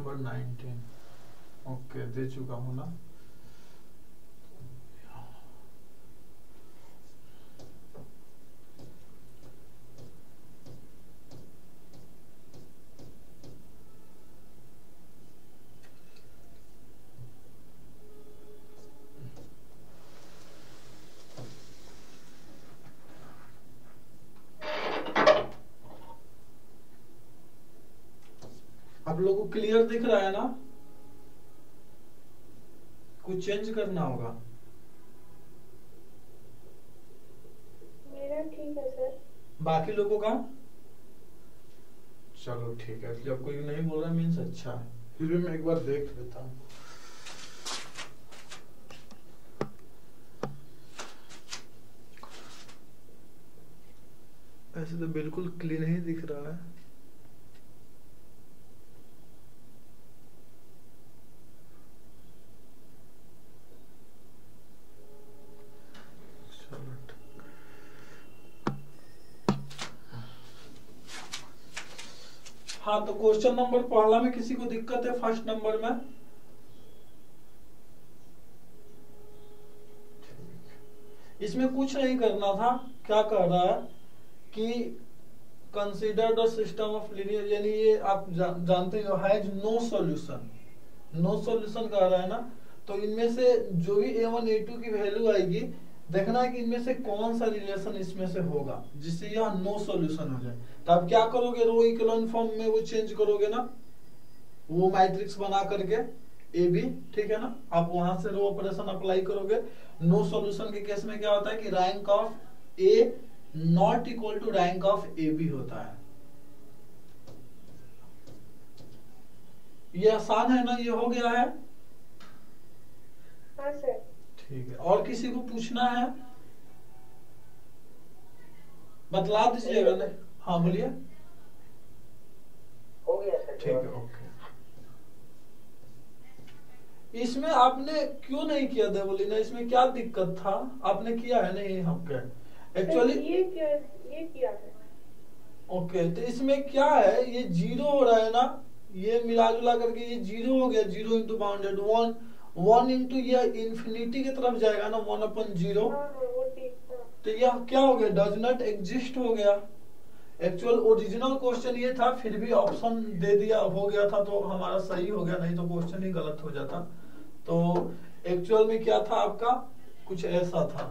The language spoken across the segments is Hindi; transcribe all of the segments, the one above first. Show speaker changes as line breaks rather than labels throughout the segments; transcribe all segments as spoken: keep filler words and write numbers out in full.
Number nineteen. ओके, दे चुका हूँ ना। आप लोगों को क्लियर दिख रहा है ना? कुछ चेंज करना होगा?
मेरा ठीक है सर।
बाकी लोगों का? चलो ठीक है, जब कोई नहीं बोल रहा मीन्स अच्छा है। फिर भी मैं एक बार देख लेता हूँ। ऐसे तो बिल्कुल क्लीन ही दिख रहा है। हाँ, तो क्वेश्चन नंबर पहला में किसी को दिक्कत है? फर्स्ट नंबर में इसमें कुछ नहीं करना था। क्या कह रहा है कि consider the system of linear, यानी ये आप जा, जानते हो has no solution. No solution कह रहा है ना, तो इनमें से जो भी ए वन ए टू की वैल्यू आएगी, देखना है कि इनमें से कौन सा रिलेशन इसमें से होगा जिससे यह नो सॉल्यूशन हो जाए। तो आप क्या करोगे, रो इक्विवेलेंट फॉर्म में वो चेंज करोगे ना, वो मैट्रिक्स बना करके ए बी, ठीक है ना, आप वहां से रो ऑपरेशन अप्लाई करोगे। नो सॉल्यूशन के केस में क्या होता है कि rank of A not equal to rank of A B होता है। ये आसान है ना? ये हो गया है?
हाँ सर।
ठीक है, और किसी को पूछना है? बतला दीजिएगा ना। हाँ बोलिए।
हो गया सर।
ठीक है, ओके। इसमें आपने क्यों नहीं किया देवलीना? इसमें क्या दिक्कत था? आपने किया है नहीं? ओके, एक्चुअली
ये किया ये किया है।
ओके, तो इसमें क्या है, ये जीरो हो रहा है ना, ये मिला जुला करके ये जीरो हो गया। Zero into bounded one, one into ये इंफिनिटी की तरफ जाएगा ना, वन अपन जीरो, तो यह क्या हो गया, डज नॉट एग्जिस्ट हो गया। एक्चुअल ओरिजिनल क्वेश्चन ये था, फिर भी ऑप्शन दे दिया हो गया था तो हमारा सही हो गया, नहीं तो क्वेश्चन ही गलत हो जाता। तो एक्चुअल में क्या था आपका, कुछ ऐसा था।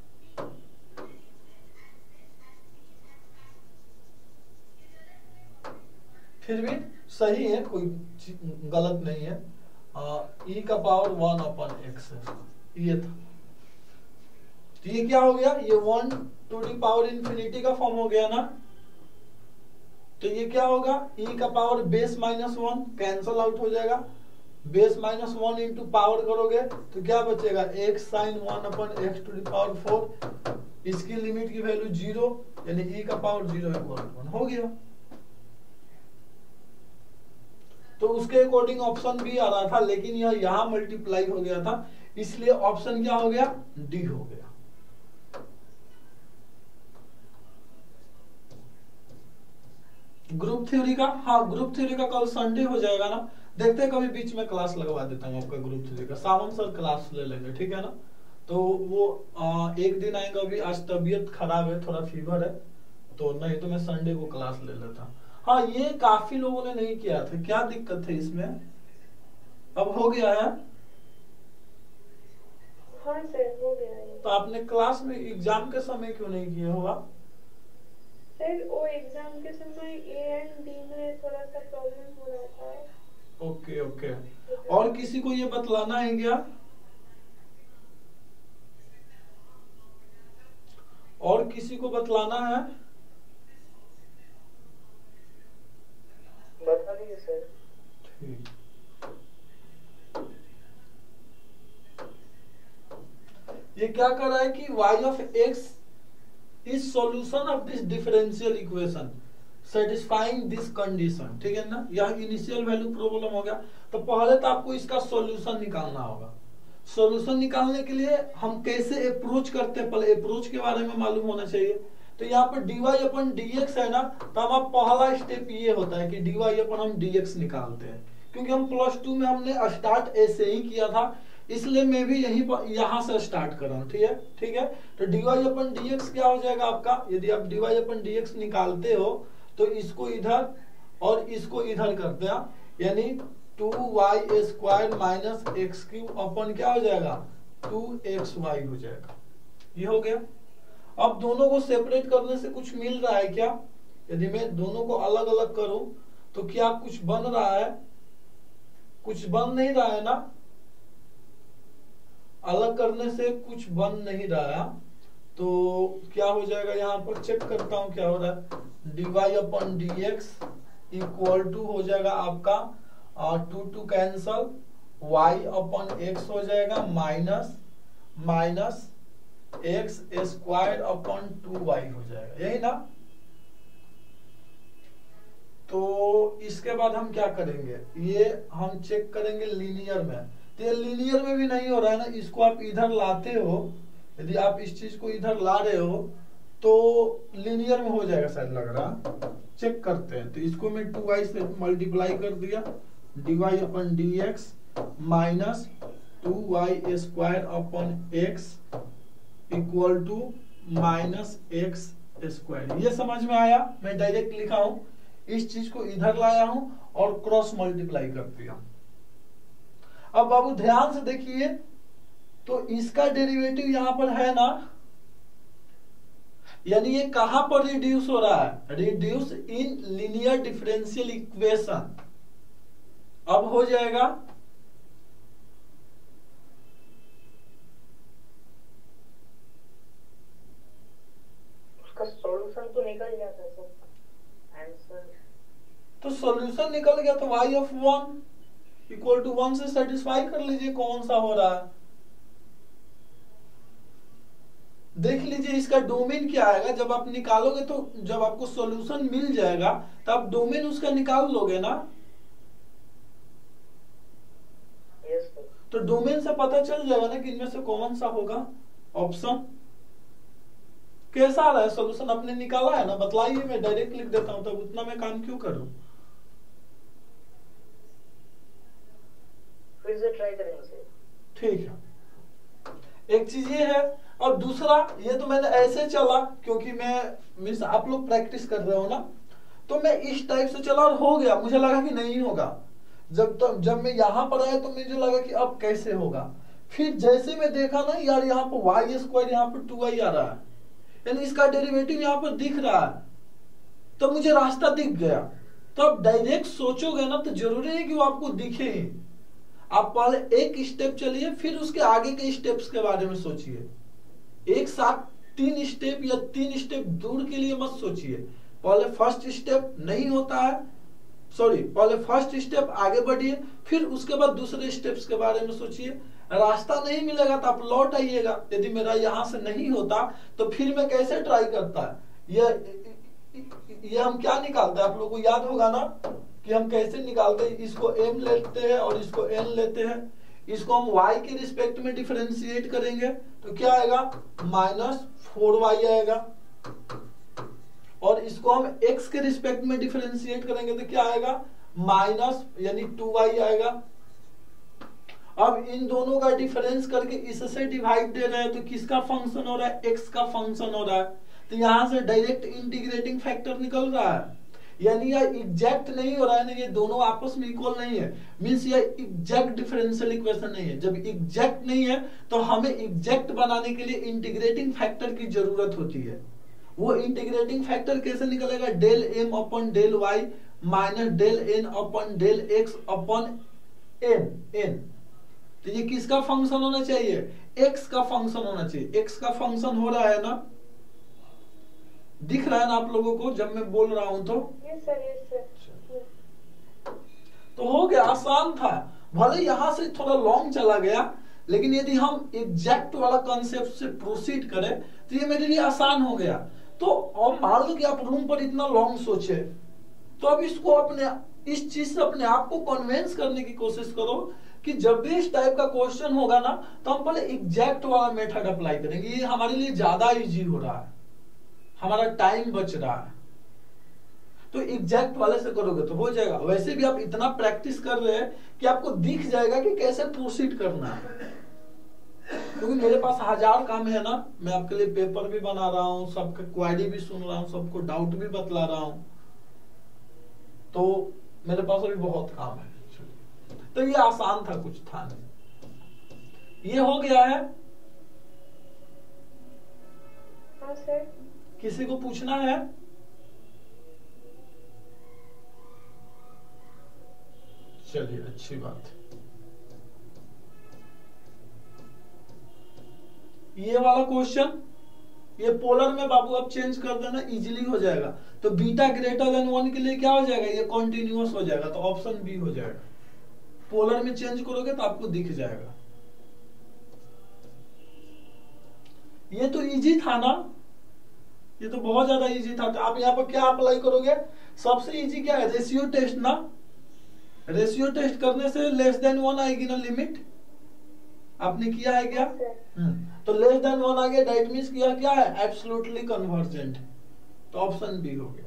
फिर भी सही है, कोई गलत नहीं है। ई का पावर वन अपन एक्स है, ये था। तो ये क्या हो गया, ये one to the power infinity का फॉर्म हो गया ना, तो ये क्या होगा, ई का power base minus one cancel out हो जाएगा। Base minus one into power करोगे तो क्या बचेगा, x sine one upon x to the power four. इसकी लिमिट की वैल्यू जीरो, यानी ई का पावर जीरो इक्वल वन हो गया। तो उसके अकॉर्डिंग ऑप्शन बी आ रहा था, लेकिन यह यहां मल्टीप्लाई हो गया था, इसलिए ऑप्शन क्या हो गया, डी हो गया। ग्रुप थ्योरी का, हाँ ग्रुप थ्योरी का कल संडे हो जाएगा ना, देखते हैं कभी बीच में क्लास लगवा देता हूँ आपका ग्रुप थ्योरी का। सावन सर क्लास ले लेंगे, ठीक है ना। तो वो आ, एक दिन आएगा, अभी आज तबीयत खराब है, थोड़ा फीवर है, तो नहीं तो मैं संडे को क्लास ले लेता। हाँ, ये काफी लोगों ने नहीं किया था, क्या दिक्कत है इसमें? अब हो गया है?
हाँ सर, हो गया है।
तो आपने क्लास में एग्जाम के समय क्यों नहीं किया होगा?
सर वो एग्जाम के समय ए एंड डी में थोड़ा सा प्रॉब्लम हो रहा था।
ओके ओके, और किसी को ये बतलाना है क्या? और किसी को बतलाना है?
बता दीजिए सर।
ठीक, ये क्या कर रहा है कि y of x is solution of this differential equation satisfying this condition, ठीक है ना। यह इनिशियल वैल्यू प्रॉब्लम हो गया, तो पहले तो आपको इसका सॉल्यूशन निकालना होगा। सॉल्यूशन निकालने के लिए हम कैसे अप्रोच करते हैं, पहले अप्रोच के बारे में मालूम होना चाहिए। तो यहाँ पर dy अपन dx है ना, तो हमारा पहला स्टेप ये होता है कि dy अपन हम dx निकालते हैं, क्योंकि हम प्लस टू में हमने स्टार्ट ऐसे ही किया था, इसलिए मैं भी यहीं पर यहां से स्टार्ट कर रहा हूं। ठीक है ठीक है तो डीवाई अपन डीएक्स क्या हो जाएगा आपका, यदि आप डीवाई अपन डीएक्स निकालते हो तो इसको इधर और इसको इधर करते हैं, यानी two y square minus x cube upon क्या हो जाएगा टू एक्स वाई हो जाएगा। ये हो गया। अब दोनों को सेपरेट करने से कुछ मिल रहा है क्या, यदि मैं दोनों को अलग अलग करूं तो क्या कुछ बन रहा है, कुछ बन नहीं रहा है ना, अलग करने से कुछ बन नहीं रहा है। तो क्या हो जाएगा, यहाँ पर चेक करता हूं क्या हो रहा है, d y upon d x equal to हो जाएगा आपका two two cancel, y upon x हो जाएगा minus minus x square upon two y हो जाएगा, यही ना। तो इसके बाद हम क्या करेंगे, ये हम चेक करेंगे लीनियर में, तो ये लीनियर में भी नहीं हो रहा है ना, इसको आप इधर लाते हो, यदि आप इस चीज को इधर ला रहे हो तो लीनियर में हो जाएगा शायद लग रहा, चेक करते हैं। तो इसको मैं टू वाई से मल्टीप्लाई कर दिया, d y upon d x minus two y square upon x equal to minus x square. ये समझ में आया, मैं डायरेक्ट लिखा हूं, इस चीज को इधर लाया हूं और क्रॉस मल्टीप्लाई कर दिया। अब बाबू ध्यान से देखिए, तो इसका डेरिवेटिव यहां पर है ना, यानी ये कहां पर रिड्यूस हो रहा है, reduce in linear differential equation. अब हो जाएगा
उसका सॉल्यूशन तो निकल जाता है सर, आंसर
तो सॉल्यूशन निकल गया, तो y of one equal to one से सेटिस्फाई कर लीजिए कौन सा हो रहा है। देख लीजिए इसका डोमेन क्या आएगा, जब आप निकालोगे तो जब आपको सॉल्यूशन मिल जाएगा तो आप डोमेन उसका निकाल लोगे ना।
Yes sir.
तो डोमेन से पता चल जाएगा ना कि इनमें से कौन सा होगा ऑप्शन। कैसा आ रहा है सॉल्यूशन, आपने निकाला है ना, बतलाइए, मैं डायरेक्ट लिख देता हूं, तब उतना मैं काम क्यों करूं।
फिर से ट्राई करेंगे सर।
ठीक है, एक चीज ये है, और दूसरा ये तो मैंने ऐसे चला क्योंकि मैं मीन्स आप लोग प्रैक्टिस कर रहे हो ना, तो मैं इस टाइप से चला और हो गया, मुझे लगा कि नहीं होगा। जब तो जब मैं यहां पर आया तो मुझे लगा कि अब कैसे होगा, फिर जैसे मैं देखा ना यार यहाँ पर वाई स्क्वायर यहाँ पर टू वाई आ रहा है, यानी इसका डेरिवेटिव यहाँ पर दिख रहा है, तो मुझे रास्ता दिख गया। तो अब डायरेक्ट सोचोगे ना तो जरूरी है कि वो आपको दिखे ही। आप पहले एक स्टेप चलिए, फिर उसके आगे के स्टेप्स के बारे में सोचिए। एक साथ तीन स्टेप या तीन स्टेप दूर के लिए मत सोचिए। पहले फर्स्ट स्टेप नहीं होता है, सॉरी पहले फर्स्ट स्टेप आगे बढ़िए, फिर उसके बाद दूसरे स्टेप्स के बारे में सोचिए। रास्ता नहीं मिलेगा तो आप लौट आइएगा। यदि मेरा यहां से नहीं होता तो फिर मैं कैसे ट्राई करता है, ये ये हम क्या निकालते हैं, आप लोगों को याद होगा ना कि हम कैसे निकालते हैं। इसको m लेते हैं और इसको n लेते हैं, इसको हम y के रिस्पेक्ट में डिफरेंशिएट करेंगे तो क्या आएगा, माइनस फोर वाई आएगा, और इसको हम x के रिस्पेक्ट में डिफरेंशिएट करेंगे तो क्या आएगा, माइनस यानी टू वाई आएगा। अब इन दोनों का डिफरेंस करके इससे डिवाइड दे रहे हैं तो किसका फंक्शन हो रहा है, x का फंक्शन हो रहा है, तो यहां से डायरेक्ट इंटीग्रेटिंग फैक्टर निकल रहा है। यानी ये एग्जैक्ट नहीं हो रहा है ना, ये दोनों आपस में इक्वल नहीं है, मींस ये एग्जैक्ट डिफरेंशियल इक्वेशन नहीं है। जब एग्जैक्ट नहीं है तो हमें एग्जैक्ट बनाने के लिए इंटीग्रेटिंग फैक्टर की जरूरत होती है। वो इंटीग्रेटिंग फैक्टर कैसे निकलेगा, del M upon del y minus del N upon del x upon N N. तो ये किसका फंक्शन होना चाहिए, एक्स का फंक्शन होना चाहिए। एक्स का फंक्शन हो रहा है ना, दिख रहा है ना आप लोगों को जब मैं बोल रहा हूं तो।
Yes sir, yes sir.
तो हो गया, आसान था। भले यहां से थोड़ा लॉन्ग चला गया, लेकिन यदि हम एग्जैक्ट वाला कॉन्सेप्ट से प्रोसीड करें तो ये मेरे लिए आसान हो गया। तो और मान लो कि आप रूम पर इतना लॉन्ग सोचे, तो अब इसको अपने इस चीज से अपने आप को कन्विंस करने की कोशिश करो कि जब भी इस टाइप का क्वेश्चन होगा ना तो हम पहले एग्जैक्ट वाला मेथड अप्लाई करेंगे। ये हमारे लिए ज्यादा इजी हो रहा है, हमारा टाइम बच रहा है। तो एग्जैक्ट वाले से करोगे तो हो जाएगा। वैसे भी आप इतना प्रैक्टिस कर रहे हैं कि आपको दिख जाएगा कि कैसे प्रोसीड करना है, क्योंकि मेरे पास हजार काम है ना, मैं आपके लिए पेपर भी बना रहा हूँ, सबके क्वेरी भी सुन रहा हूँ, सबको डाउट भी बतला रहा हूँ, तो मेरे पास अभी बहुत काम है। तो ये आसान था, कुछ था नहीं। ये हो गया है।
हाँ सर।
किसी को पूछना है? चलिए अच्छी बात है। ये वाला क्वेश्चन, ये पोलर में बाबू अब चेंज कर देना, इजीली हो जाएगा। तो बीटा ग्रेटर देन वन के लिए क्या हो जाएगा, ये कॉन्टिन्यूअस हो जाएगा, तो ऑप्शन बी हो जाएगा। पोलर में चेंज करोगे तो आपको दिख जाएगा। ये तो इजी था ना, ये तो बहुत ज्यादा इजी था। तो आप यहाँ पर क्या अप्लाई करोगे, सबसे इजी क्या है, रेशियो टेस्ट ना। रेशियो टेस्ट करने से लेस देन वन आएगी ना लिमिट, आपने किया है क्या? तो लेस देन वन आ गया, दैट मींस किया क्या है, एब्सोल्युटली कन्वर्जेंट, तो ऑप्शन बी हो गया।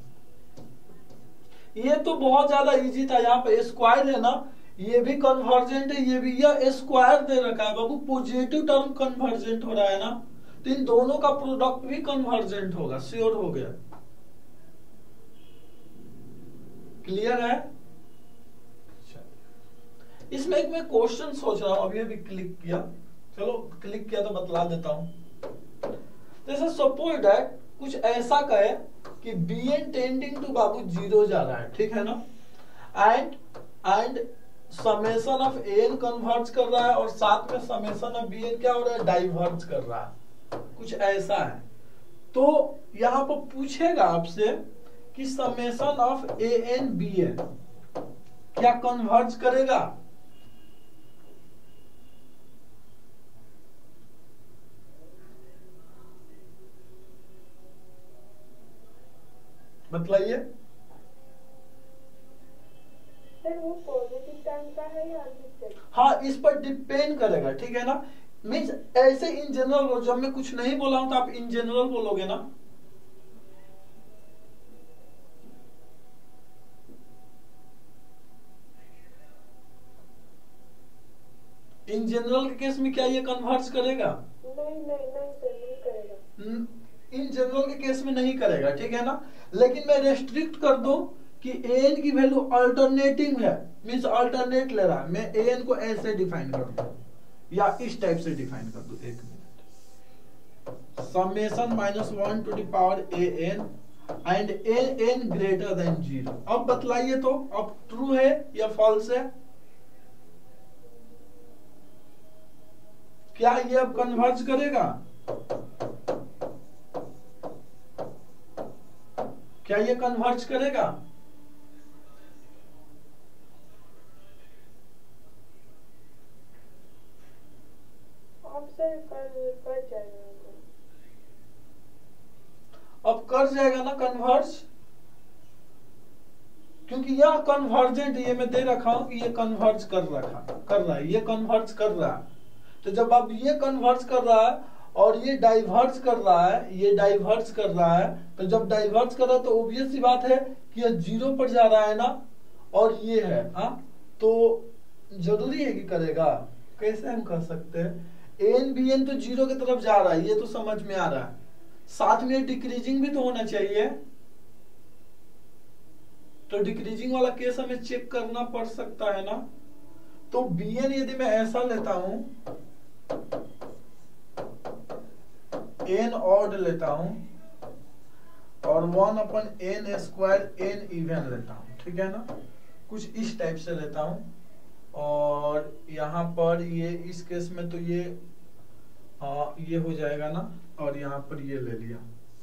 ये तो बहुत ज्यादा इजी था। यहाँ पे स्क्वायर है ना, ये भी कन्वर्जेंट है, ये भी, यह स्क्वायर दे रखा है बाबू, पॉजिटिव टर्म कन्वर्जेंट हो रहा है ना, तो इन दोनों का प्रोडक्ट भी कन्वर्जेंट होगा, श्योर हो गया। क्लियर है? इसमें एक मैं क्वेश्चन सोच रहा हूं, अभी अभी क्लिक किया, चलो क्लिक किया तो बतला देता हूं। जैसे सपोज दैट कुछ ऐसा कहे कि बी एन टेंडिंग टू बाबू जीरो जा रहा है, ठीक है ना, and and summation of n converge कर रहा है और साथ में समेशन ऑफ बी एन क्या हो रहा है, डाइवर्ज कर रहा है, कुछ ऐसा है। तो यहां पर पूछेगा आपसे कि summation of a n b n क्या कन्वर्ज करेगा? बतलाइए।
सर वो पॉजिटिव टर्म का है या नेगेटिव?
हाँ, इस पर डिपेंड करेगा, ठीक है ना। मीन्स ऐसे इन जनरल, जब मैं कुछ नहीं बोला हूं तो आप इन जनरल बोलोगे ना। इन जनरल के केस में क्या ये कन्वर्ज करेगा?
नहीं नहीं नहीं सर, नहीं करेगा।
इन जनरल के केस में नहीं करेगा, ठीक है ना। लेकिन मैं रेस्ट्रिक्ट कर दूं कि एन की वैल्यू अल्टरनेटिंग है, मींस अल्टरनेट ले रहा है, मैं एन को ऐसे डिफाइन कर दूं या इस टाइप से डिफाइन कर दूं। एक मिनट, summation minus one to the power a n and a n greater than zero. अब बतलाइए तो, अब ट्रू है या फॉल्स है? क्या ये अब कन्वर्ज करेगा? क्या ये कन्वर्ज करेगा?
अब सर कर कर जाएगा,
अब कर जाएगा ना कन्वर्ज, क्योंकि यह कन्वर्जेंट, ये मैं दे रखा हूं कि ये कन्वर्ज कर रखा कर रहा है, ये कन्वर्ज कर रहा है। तो जब अब ये कन्वर्ज कर रहा है और ये डाइवर्ज कर रहा है, ये डाइवर्ज कर रहा है, तो जब डाइवर्ज कर रहा है तो ऑब्वियस सी बात है कि ये जीरो पर जा रहा है ना, और ये है, हाँ, तो जरूरी है कि करेगा। कैसे हम कर सकते हैं, एन बी एन तो जीरो की तरफ जा रहा है, ये तो समझ में आ रहा है, साथ में डिक्रीजिंग भी तो होना चाहिए, तो डिक्रीजिंग वाला केस हमें चेक करना पड़ सकता है ना। तो बी एन यदि मैं ऐसा लेता हूं, एन ऑड लेता हूं और one upon n square n even लेता हूं, ठीक है ना, कुछ इस टाइप से लेता हूं। और यहां पर ये इस केस में तो ये आ, ये हो जाएगा ना, और यहां पर ये ले लिया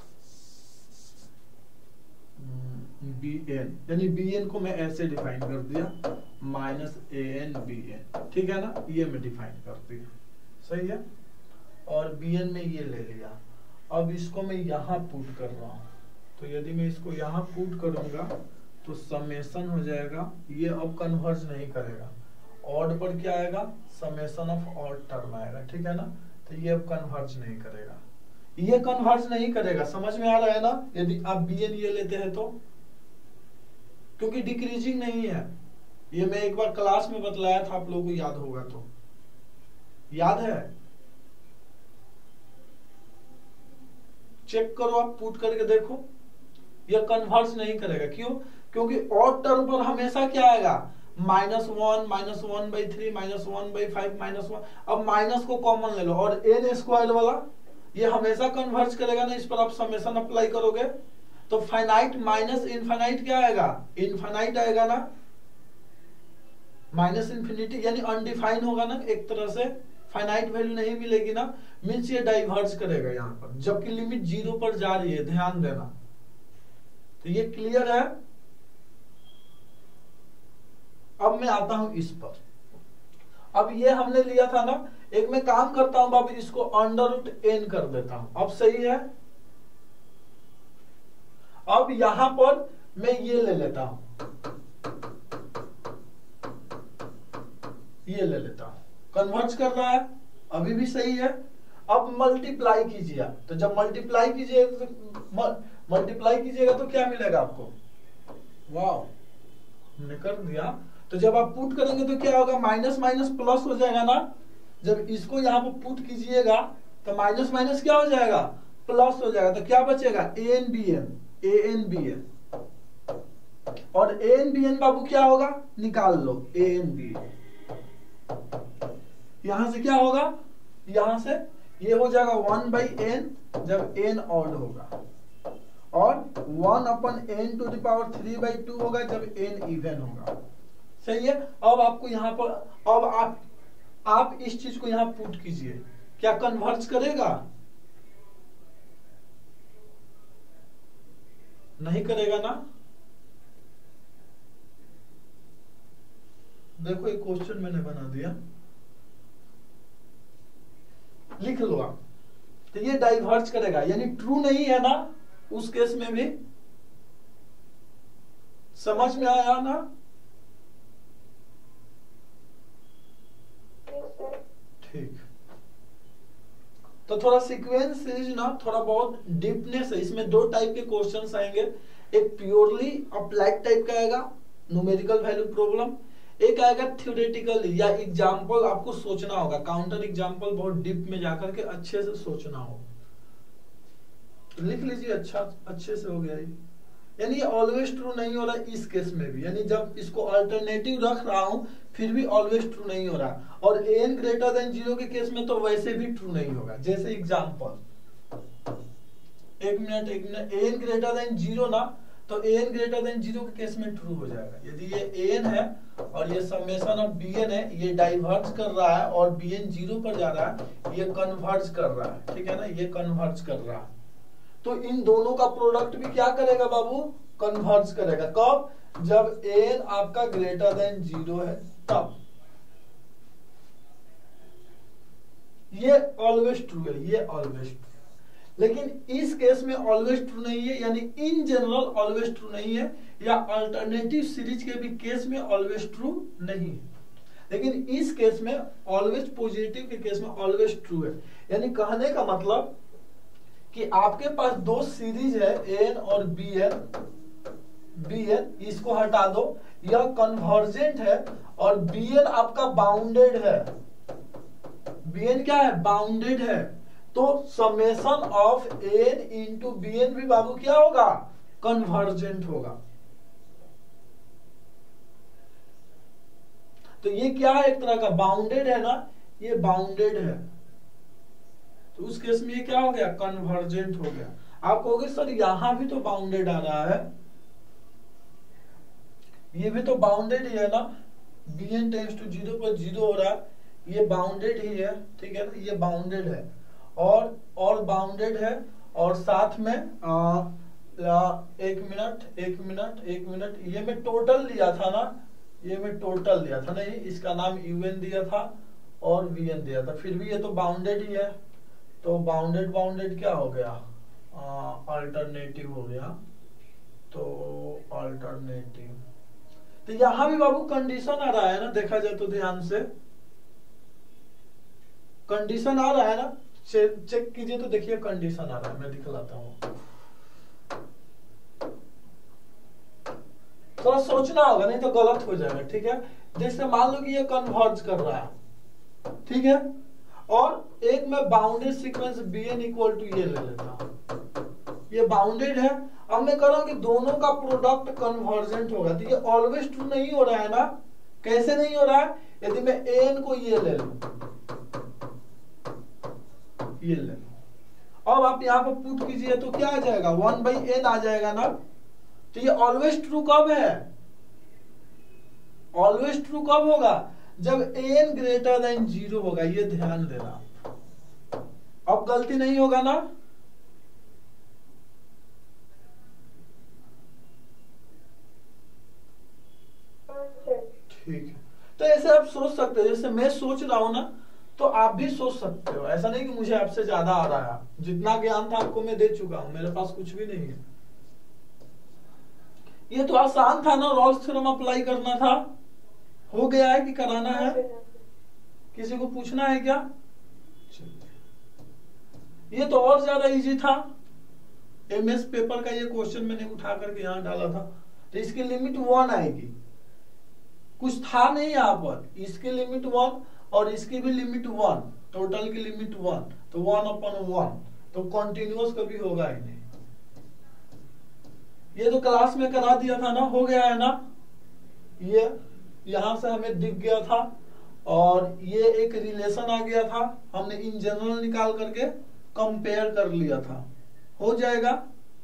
बी एन, यानी बी एन को मैं ऐसे डिफाइन कर दिया, minus a n b n, ठीक है ना, ये मैं डिफाइन कर दिया, सही है। और बी एन में ये ले लिया, अब इसको मैं यहाँ पुट कर रहा हूँ, तो यदि मैं इसको यहाँ पुट करूंगा तो समेशन हो जाएगा, ये अब कन्वर्ज नहीं करेगा, ऑड पर क्या आएगा, समेशन ऑफ ऑड टर्म आएगा, ठीक है ना, तो ये अब कन्वर्ज नहीं करेगा, ये कन्वर्ज नहीं करेगा, समझ में आ रहा है ना। यदि आप बी एन ये लेते हैं तो क्योंकि डिक्रीजिंग नहीं है। ये मैं एक बार क्लास में बतलाया था, आप लोगों को याद होगा तो, याद है? चेक करो, आप पुट करके देखो, यह कन्वर्ज नहीं करेगा। क्यों? क्योंकि ऑड टर्म पर हमेशा क्या आएगा, minus one, minus one by three, minus one by five, minus one. अब माइनस को कॉमन ले लो, और एन स्क्वायर वाला ये हमेशा कन्वर्ज करेगा ना, इस पर आप समेशन अप्लाई करोगे तो फाइनाइट माइनस इनफाइनाइट क्या आएगा, इनफाइनाइट आएगा ना, माइनस इन्फिनिटी यानी अनडिफाइन होगा ना, एक तरह से फाइनाइट वैल्यू नहीं मिलेगी ना, मीन्स ये डाइवर्ज करेगा यहाँ पर, जबकि लिमिट जीरो पर जा रही है, ध्यान देना। तो ये क्लियर है। अब मैं आता हूं इस पर। अब ये हमने लिया था ना, एक मैं काम करता हूं बाबू, इसको अंडर रूट एन कर देता हूं। अब सही है। अब यहां पर मैं ये ले लेता हूं, ये ले लेता हूं, कन्वर्ज कर रहा है, अभी भी सही है। अब मल्टीप्लाई कीजिए, तो जब मल्टीप्लाई कीजिए तो मल्टीप्लाई कीजिएगा तो क्या मिलेगा आपको, वाह हमने कर दिया। तो जब आप पुट करेंगे तो क्या होगा, माइनस माइनस प्लस हो जाएगा ना। जब इसको यहाँ पर पुट कीजिएगा तो माइनस माइनस क्या हो जाएगा, प्लस हो जाएगा। तो क्या बचेगा, a n b n, a n b n, और ए एन बी एन बाबू क्या होगा, निकाल लो, ए एन बी एन। यहां से क्या होगा, यहां से ये हो जाएगा वन बाई एन जब एन ऑड होगा, और one upon n to the power three by two होगा जब एन इवन होगा। सही है। अब आपको यहाँ पर, अब आप आप इस चीज को यहाँ पुट कीजिए, क्या कन्वर्ज करेगा, नहीं करेगा ना। देखो एक क्वेश्चन मैंने बना दिया, लिख लो आप। तो ये डाइवर्ज करेगा, यानी ट्रू नहीं है ना, उस केस में भी। समझ में आया ना। ठीक। तो थोड़ा सीक्वेंस सीरीज ना थोड़ा बहुत डीपनेस है, इसमें दो टाइप के क्वेश्चंस आएंगे। एक प्योरली अप्लाइड टाइप का आएगा, न्यूमेरिकल वैल्यू प्रॉब्लम। एक आएगा थ्योरेटिकल या एग्जाम्पल, आपको सोचना होगा, काउंटर एग्जाम्पल बहुत डीप में जाकर के अच्छे से सोचना होगा। तो लिख लीजिए, अच्छा अच्छे से हो गया ये। यानी ये ऑलवेज ट्रू नहीं हो रहा इस केस में भी, यानी जब इसको अल्टरनेटिव रख रहा हूं फिर भी ऑलवेज ट्रू नहीं हो रहा। और एन ग्रेटर देन जीरो के केस में तो वैसे भी ट्रू नहीं होगा। जैसे एग्जाम्पल, एक मिनट एक मिनट, एन ग्रेटर देन जीरो ना, तो एन ग्रेटर देन जीरो के केस में ट्रू हो जाएगा। यदि ये एन है और ये समेशन ऑफ बी एन है, ये डाइवर्ज कर रहा है और बी एन जीरो पर जा रहा है, ये कन्वर्ज कर रहा है, ठीक है ना, ये कन्वर्ज कर रहा है। तो इन दोनों का प्रोडक्ट भी क्या करेगा बाबू, कन्वर्ज करेगा। कब, जब एन आपका ग्रेटर देन जीरो है तब। ये ऑलवेज ट्रू है, ये ऑलवेज ट्रू। लेकिन इस केस में ऑलवेज ट्रू नहीं है, यानी इन जनरल ऑलवेज ट्रू नहीं है, या अल्टरनेटिव सीरीज के भी केस में ऑलवेज ट्रू नहीं है। लेकिन इस केस में ऑलवेज पॉजिटिव के केस में ऑलवेज ट्रू है। यानी कहने का मतलब कि आपके पास दो सीरीज है, एन और बी एन, बी एन इसको हटा दो, यह कन्वर्जेंट है, और बी एन आपका बाउंडेड है। बी एन क्या है, बाउंडेड है। तो summation of n into b n भी बाबू क्या होगा, कन्वर्जेंट होगा। तो ये क्या है, एक तरह का बाउंडेड है ना, ये बाउंडेड है। तो उस केस में ये क्या हो गया, कन्वर्जेंट हो गया। आप कहोगे सर यहां भी तो बाउंडेड आ रहा है, ये भी तो बाउंडेड ही है ना, b n tends to zero पर जीरो हो रहा है, ये बाउंडेड ही है, ठीक है ना, ये बाउंडेड है और और बाउंडेड है। और साथ में आ, आ, एक मिनट एक मिनट एक मिनट ये मैं टोटल लिया था ना, ये मैं टोटल लिया था ना, ये इसका नाम यूएन दिया था और वीएन दिया था, फिर भी ये तो बाउंडेड ही है। तो बाउंडेड बाउंडेड क्या हो गया, अल्टरनेटिव हो गया। तो अल्टरनेटिव, तो यहां भी बाबू कंडीशन आ रहा है ना, देखा जाए तो ध्यान से कंडीशन आ रहा है ना, चे, चेक कीजिए तो देखिए कंडीशन आ रहा है, मैं दिखलाता हूं। थोड़ा सोचना होगा, नहीं तो गलत हो जाएगा, ठीक है। जैसे मान लो कि ये कन्वर्ज कर रहा है, ठीक है, और एक मैं bounded sequence b n equal to ये ले लेता हूं, ये बाउंडेड है। अब मैं कह रहा हूं कि दोनों का प्रोडक्ट कन्वर्जेंट होगा, तो ये ऑलवेज ट्रू नहीं हो रहा है ना। कैसे नहीं हो रहा है? यदि मैं एन को ये ले लूं, ये ले लूं, अब आप यहां पर पुट कीजिए तो क्या आ जाएगा, वन बाई एन आ जाएगा ना। तो ये ऑलवेज ट्रू कब है? ऑलवेज ट्रू कब होगा? जब एन ग्रेटर देन जीरो होगा, ये ध्यान देना। अब गलती नहीं होगा ना। ठीक है, तो ऐसे आप सोच सकते हो, जैसे मैं सोच रहा हूं ना, तो आप भी सोच सकते हो। ऐसा नहीं कि मुझे आपसे ज्यादा आ रहा है, जितना ज्ञान था आपको मैं दे चुका हूं, मेरे पास कुछ भी नहीं है। ये तो आसान था ना, रॉल्स थ्योरम अप्लाई करना था। हो गया है कि कराना है? किसी को पूछना है क्या? ये तो और ज्यादा इजी था। एमएस पेपर का ये क्वेश्चन मैंने उठा करके यहां डाला था। तो इसकी लिमिट वन आएगी, कुछ था नहीं यहाँ पर। इसकी लिमिट वन और इसकी भी लिमिट वन, टोटल की लिमिट वन, तो वन अपन वन, तो कॉन्टिन्यूअस कभी होगा ही नहीं। ये तो क्लास में करा दिया था ना, हो गया है ना। ये यहां से हमें दिख गया था और ये एक रिलेशन आ गया था, हमने इन जनरल निकाल करके कंपेयर कर लिया था। हो जाएगा?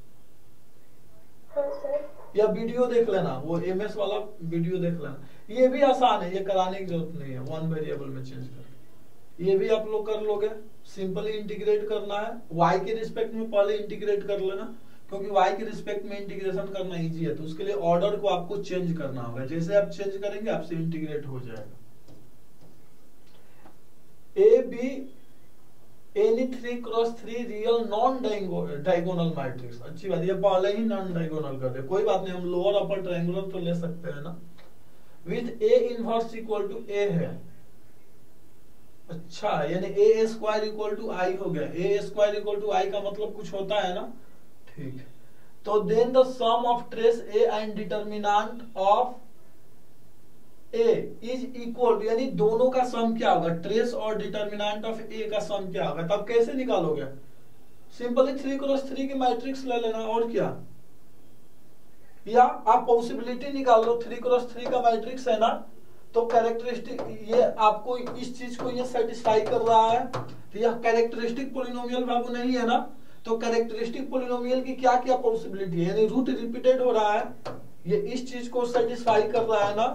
या वीडियो देख लेना, वो एमएस वाला वीडियो देख लेना। ये भी आसान है, ये कराने की जरूरत नहीं है, वन वेरिएबल में चेंज करके ये भी आप लोग कर लोगे। सिंपली इंटीग्रेट करना है, y के रिस्पेक्ट में पहले इंटीग्रेट कर लेना, क्योंकि y के रिस्पेक्ट में इंटीग्रेशन करना इजी है। तो उसके लिए ऑर्डर को आपको चेंज करना होगा, जैसे आप चेंज करेंगे आपसे इंटीग्रेट हो जाएगा। A b any three cross three real non diagonal matrix. अच्छी बात, ये पहले ही नॉन डायगोनल कर दे, कोई बात नहीं, हम लोअर अपर ट्रायंगुलर तो ले सकते हैं ना। With a inverse equal to a है। अच्छा, यानी a square equal to I हो गया। A square equal to I का मतलब कुछ होता है ना, ठीक है। तो then the sum of trace a and determinant of a is equal, यानी दोनों का सम क्या होगा, ट्रेस और डिटर्मिनेंट ऑफ ए का सम क्या होगा। तब कैसे निकालोगे? सिंपली थ्री क्रॉस थ्री की मैट्रिक्स ले लेना, और क्या। या आप पॉसिबिलिटी निकाल लो, थ्री क्रॉस थ्री का मैट्रिक्स है ना, तो कैरेक्टरिस्टिक ये आपको इस चीज को ये सेटिस्फाई कर रहा है, तो यह कैरेक्टरिस्टिक पोलिनोमियल बाबू नहीं है ना। तो कैरेक्टरिस्टिक पोलिनोमियल की क्या क्या पॉसिबिलिटी है, यानी रूट रिपीटेड हो रहा है, ये इस चीज को सेटिस्फाई कर रहा है ना,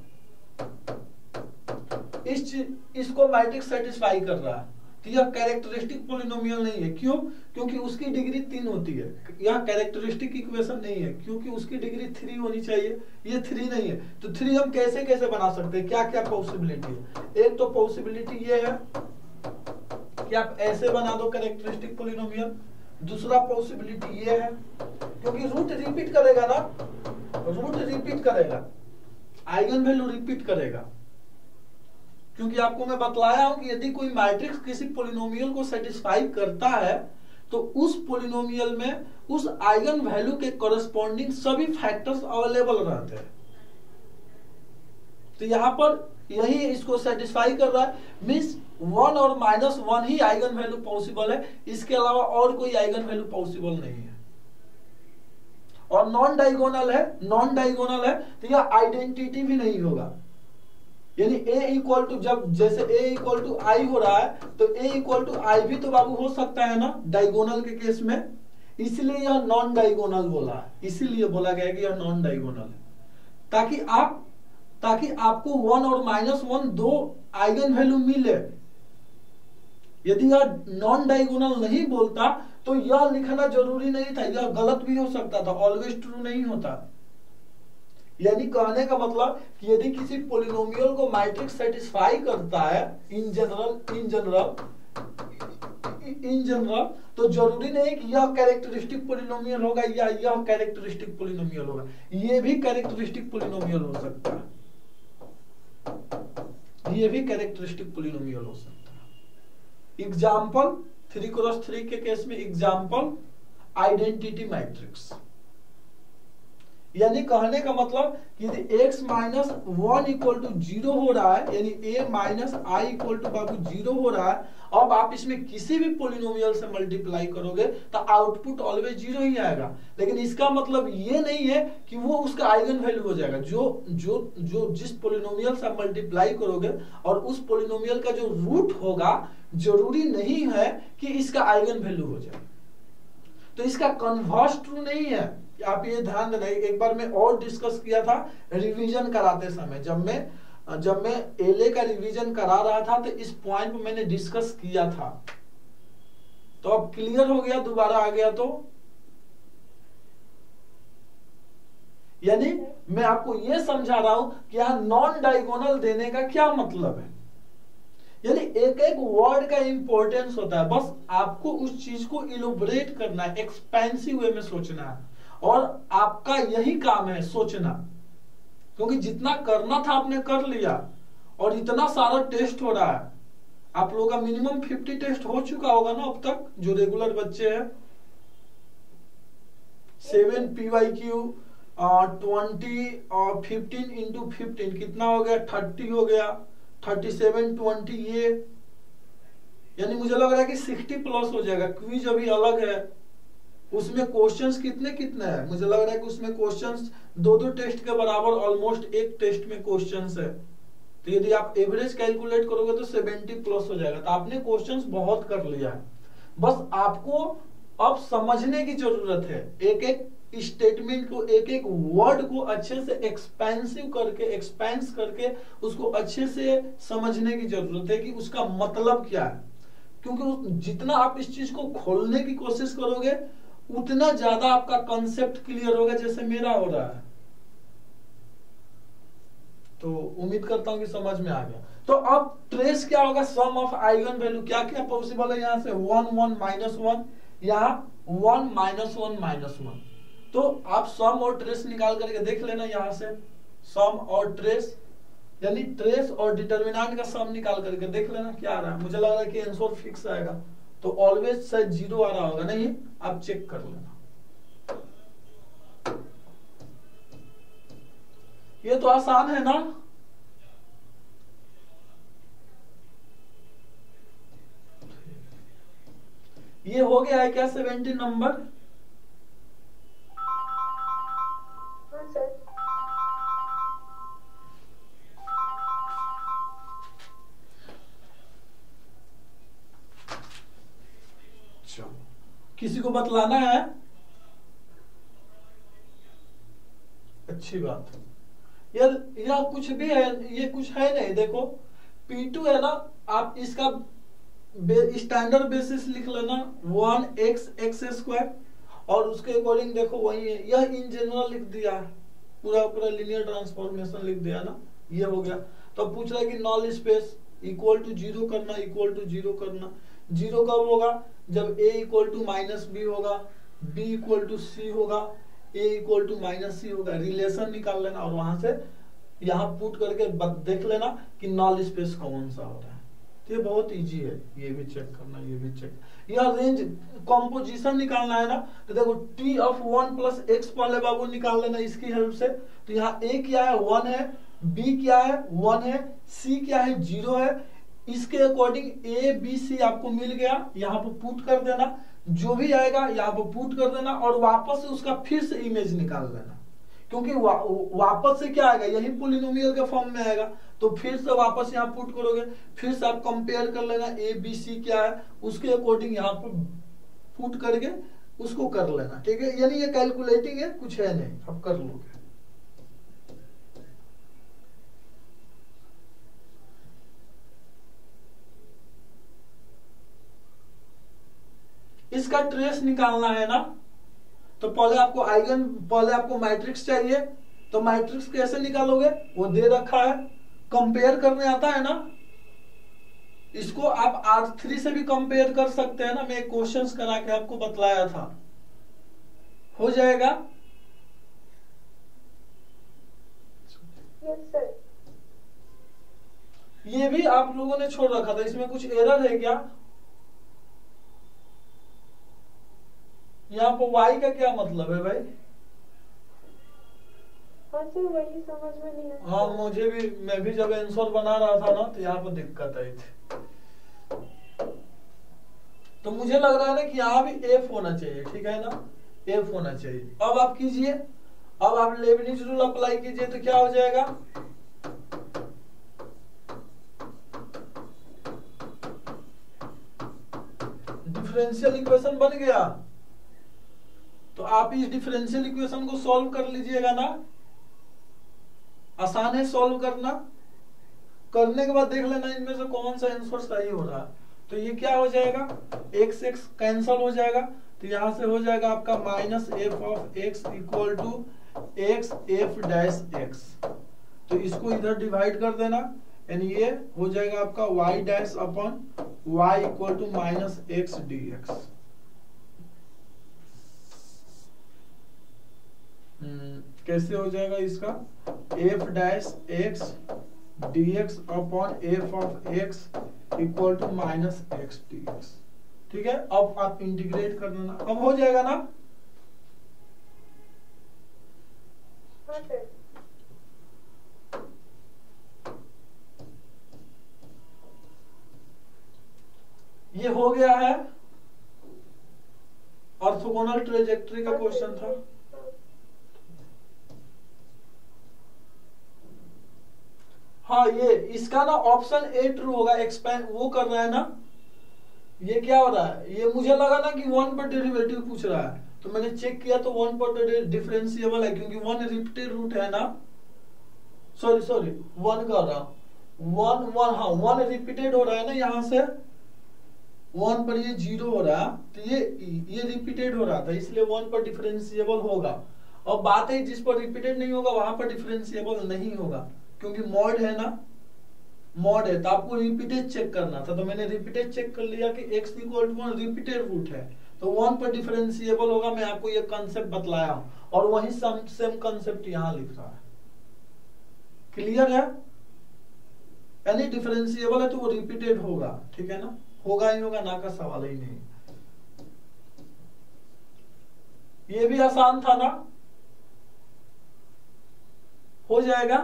इस चीज इसको मैट्रिक्स सेटिस्फाई कर रहा है, तो यह कैरेक्टरिस्टिक पोलिनोमियल नहीं है। क्यों? क्योंकि उसकी डिग्री तीन होती है। यह कैरेक्टरिस्टिक इक्वेशन नहीं है, क्योंकि उसकी डिग्री थ्री होनी चाहिए, ये थ्री नहीं है। तो थ्री हम कैसे कैसे बना सकते हैं, क्या क्या पॉसिबिलिटी है। एक तो पॉसिबिलिटी ये है कि आप ऐसे बना दो कैरेक्टरिस्टिक पोलिनोमियल। दूसरा पॉसिबिलिटी ये है, क्योंकि रूट रिपीट करेगा ना, रूट रिपीट करेगा, आइगन वैल्यू रिपीट करेगा। क्योंकि आपको मैं बतलाया हूं कि यदि कोई मैट्रिक्स किसी पोलिनोमियल को सेटिस्फाई करता है, तो उस पोलिनोमियल में उस आइगन वैल्यू के कॉरेस्पॉन्डिंग सभी फैक्टर्स अवेलेबल रहते हैं। तो यहां पर यही इसको सेटिस्फाई कर रहा है, मींस वन और माइनस वन ही आइगन वैल्यू पॉसिबल है, इसके अलावा और कोई आइगन वैल्यू पॉसिबल नहीं है। और नॉन डायगोनल है, नॉन डायगोनल है तो यह आइडेंटिटी भी नहीं होगा। यानी a इक्वल टू, जब जैसे a इक्वल टू आई हो रहा है, तो a इक्वल टू आई भी तो बाबू हो सकता है ना डायगोनल के केस में। इसलिए यह नॉन डायगोनल बोला है, इसीलिए बोला गया कि यह नॉन डायगोनल है, ताकि आप ताकि आपको वन और माइनस वन दो आइगन वैल्यू मिले। यदि यह नॉन डायगोनल नहीं बोलता तो यह लिखना जरूरी नहीं था, यह गलत भी हो सकता था, ऑलवेज ट्रू नहीं होता। यानी कहने का मतलब कि यदि किसी पोलिनोमियल को मैट्रिक्स सेटिस्फाई करता है in general in general in general तो जरूरी नहीं कि यह कैरेक्टरिस्टिक पोलिनोमियल होगा या यह कैरेक्टरिस्टिक पोलिनोमियल होगा, यह भी कैरेक्टरिस्टिक पोलिनोमियल हो सकता है, यह भी कैरेक्टरिस्टिक पोलिनोमियल हो सकता है। एग्जाम्पल थ्री क्रॉस थ्री के केस में एग्जाम्पल आइडेंटिटी मैट्रिक्स। यानी कहने का मतलब कि यदि x minus one equal to zero हो रहा है, यानी a minus I equal to बाबू जीरो हो रहा है, अब आप इसमें किसी भी पोलिनोमियल से मल्टीप्लाई करोगे तो आउटपुट ऑलवेज जीरो ही आएगा। लेकिन इसका मतलब ये नहीं है कि वो उसका आइगन वैल्यू हो जाएगा। जो जो जो जिस पोलिनोमियल से आप मल्टीप्लाई करोगे और उस पोलिनोमियल का जो रूट होगा, जरूरी नहीं है कि इसका आइगन वैल्यू हो जाए। तो इसका कन्वर्स ट्रू नहीं है, आप ये ध्यान देना। एक बार मैं और डिस्कस किया था रिवीजन कराते समय, जब मैं जब मैं एलए का रिवीजन करा रहा था तो इस पॉइंट पे मैंने डिस्कस किया था। तो अब क्लियर हो गया, दोबारा आ गया तो यानी मैं आपको ये समझा रहा हूं कि यहां नॉन डायगोनल देने का क्या मतलब है। यानी एक एक वर्ड का इंपॉर्टेंस होता है, बस आपको उस चीज को इलोबरेट करना है, एक्सपेंसिव वे में सोचना है, और आपका यही काम है सोचना। क्योंकि जितना करना था आपने कर लिया, और इतना सारा टेस्ट हो रहा है। आप लोगों का मिनिमम फिफ्टी टेस्ट हो चुका होगा ना अब तक, जो रेगुलर बच्चे हैं। Seven p y q twenty और फिफ्टीन इंटू फिफ्टीन कितना हो गया, थर्टी हो गया, थर्टी सेवन ट्वेंटी ये, यानी मुझे लग रहा है कि सिक्सटी प्लस हो जाएगा। क्विज अभी अलग है, उसमें क्वेश्चंस कितने कितने हैं, मुझे लग रहा है कि उसमें क्वेश्चंस दो दो टेस्ट के बराबर, ऑलमोस्ट एक टेस्ट में क्वेश्चंस है। तो यदि आप एवरेज कैलकुलेट करोगे तो सेवेंटी प्लस हो जाएगा। तो आपने क्वेश्चंस बहुत कर लिया है, बस आपको अब समझने की जरूरत है। एक एक स्टेटमेंट को, एक एक वर्ड को अच्छे से एक्सपेंसिव करके, एक्सपेंस करके उसको अच्छे से समझने की जरूरत है कि उसका मतलब क्या है। क्योंकि जितना आप इस चीज को खोलने की कोशिश करोगे उतना ज्यादा आपका कॉन्सेप्ट क्लियर होगा, जैसे मेरा हो रहा है। तो उम्मीद करता हूं कि समझ में आ गया। तो अब ट्रेस क्या होगा, सम ऑफ आइगन वैल्यू। क्या क्या पॉसिबल है यहाँ से, वन वन माइनस वन, यहाँ one minus one minus one. तो आप सम और ट्रेस निकाल करके देख लेना यहाँ से, सम और ट्रेस, यानी ट्रेस और डिटर्मिनेंट का सम निकाल करके देख लेना क्या आ रहा है। मुझे लग रहा है कि आंसर फिक्स आएगा, तो ऑलवेज शायद जीरो आ रहा होगा, नहीं आप चेक कर लेना। ये तो आसान है ना। ये हो गया है क्या सेवेंटी नंबर?
हाँ सर।
किसी को बतलाना है? अच्छी बात। यार यह कुछ भी है, ये कुछ है नहीं। देखो पी टू है ना, आप इसका स्टैंडर्ड बे, बेसिस लिख लेना वन एक्स एक्स स्क्वायर, और उसके अकॉर्डिंग देखो वही है। यह इन जनरल लिख दिया, पूरा पूरा लिनियर ट्रांसफॉर्मेशन लिख दिया ना, ये हो गया। तो पूछ रहा है कि null space equal to zero करना, इक्वल टू जीरो करना। जीरो कब होगा, जब a equal to minus b होगा, b इक्वल टू सी होगा, a equal to minus c होगा। रिलेशन निकाल लेना और वहां से यहाँ पुट करके देख लेना कि नॉल स्पेस कौन सा हो रहा है। तो ये बहुत इजी है, ये भी चेक करना, ये भी चेक। यह रेंज कॉम्पोजिशन निकालना है ना, तो देखो t of one plus x पहले बाबू निकाल लेना इसकी हेल्प से। तो यहाँ a क्या है, वन है, b क्या है, वन है, c क्या है, जीरो है। इसके अकॉर्डिंग ए बी सी आपको मिल गया, यहाँ पर पुट कर देना, जो भी आएगा यहाँ पर पुट कर देना, और वापस से उसका फिर से इमेज निकाल लेना। क्योंकि वा, वापस से क्या आएगा, यही पोलिनोमियल के फॉर्म में आएगा। तो फिर से वापस यहाँ पुट करोगे, फिर से आप कंपेयर कर लेना ए बी सी क्या है, उसके अकॉर्डिंग यहाँ पर पुट करके उसको कर लेना। ठीक है, यानी ये कैलकुलेटिंग है, कुछ है नहीं, आप कर लोगे। इसका ट्रेस निकालना है ना, तो पहले आपको आइगन, पहले आपको मैट्रिक्स चाहिए। तो मैट्रिक्स कैसे निकालोगे, वो दे रखा है, कंपेयर करने आता है ना। इसको आप आर थ्री से भी कंपेयर कर सकते हैं ना, मैं क्वेश्चंस करा के आपको बतलाया था, हो जाएगा।
Yes sir.
ये भी आप लोगों ने छोड़ रखा था, इसमें कुछ एरर है क्या? यहाँ पर y का क्या मतलब है भाई?
हाँ सर वही समझ में नहीं आता।
हाँ मुझे भी, मैं भी जब आंसर बना रहा था ना तो यहाँ पर दिक्कत आई थी। तो मुझे लग रहा है ना कि यहाँ भी एफ होना चाहिए, ठीक है ना, एफ होना चाहिए। अब आप कीजिए, अब आप लेबनिज रूल अप्लाई कीजिए तो क्या हो जाएगा, डिफरेंशियल इक्वेशन बन गया। तो आप इस डिफरेंशियल इक्वेशन को सॉल्व कर लीजिएगा ना, आसान है सॉल्व करना। करने के बाद देख लेना इनमें से कौन सा आंसर सही हो रहा है। तो ये क्या हो जाएगा, एक्स एक्स कैंसल हो जाएगा, तो यहां से हो जाएगा आपका minus f of x equal to x f dash x. तो इसको इधर डिवाइड कर देना, यानी ये हो जाएगा आपका y dash upon y equal to minus x d x. कैसे हो जाएगा इसका, f dash x d x upon f of x equal to minus x d x. ठीक है, अब आप इंटीग्रेट कर देना, अब हो जाएगा ना।
हाँ सर।
ये हो गया है, ऑर्थोगोनल ट्रेजेक्टरी का क्वेश्चन था। हाँ ये इसका ना ऑप्शन ए ट्रू होगा, एक्सपेंड वो कर रहा है ना। ये क्या हो रहा है, ये मुझे लगा ना कि वन पर डेरिवेटिव पूछ रहा है, तो मैंने चेक किया तो वन पर डिफरेंशिएबल है, क्योंकि वन रिपीटेड रूट है ना। सॉरी सॉरी वन कर रहा हूं, वन वन हाँ वन रिपीटेड हो रहा है ना, यहां से वन पर ये जीरो हो रहा है, तो ये ये रिपीटेड हो रहा था, इसलिए वन पर डिफरेंशिएबल होगा। और बात है जिस पर रिपीटेड नहीं होगा वहां पर डिफरेंशिएबल नहीं होगा, क्योंकि मॉड है ना, मॉड है, तो आपको रिपीटेड चेक करना था। तो मैंने रिपीटेड चेक कर लिया कि x equal to one repeated root है, तो वन पर डिफरेंशिएबल होगा। मैं आपको ये कंसेप्ट बतलाया हूं, और वही सम सेम कंसेप्ट यहां लिख रहा है। क्लियर है, यानी डिफरेंशिएबल है तो वो रिपीटेड होगा, ठीक है ना, होगा ही होगा, ना का सवाल ही नहीं। ये भी आसान था ना, हो जाएगा।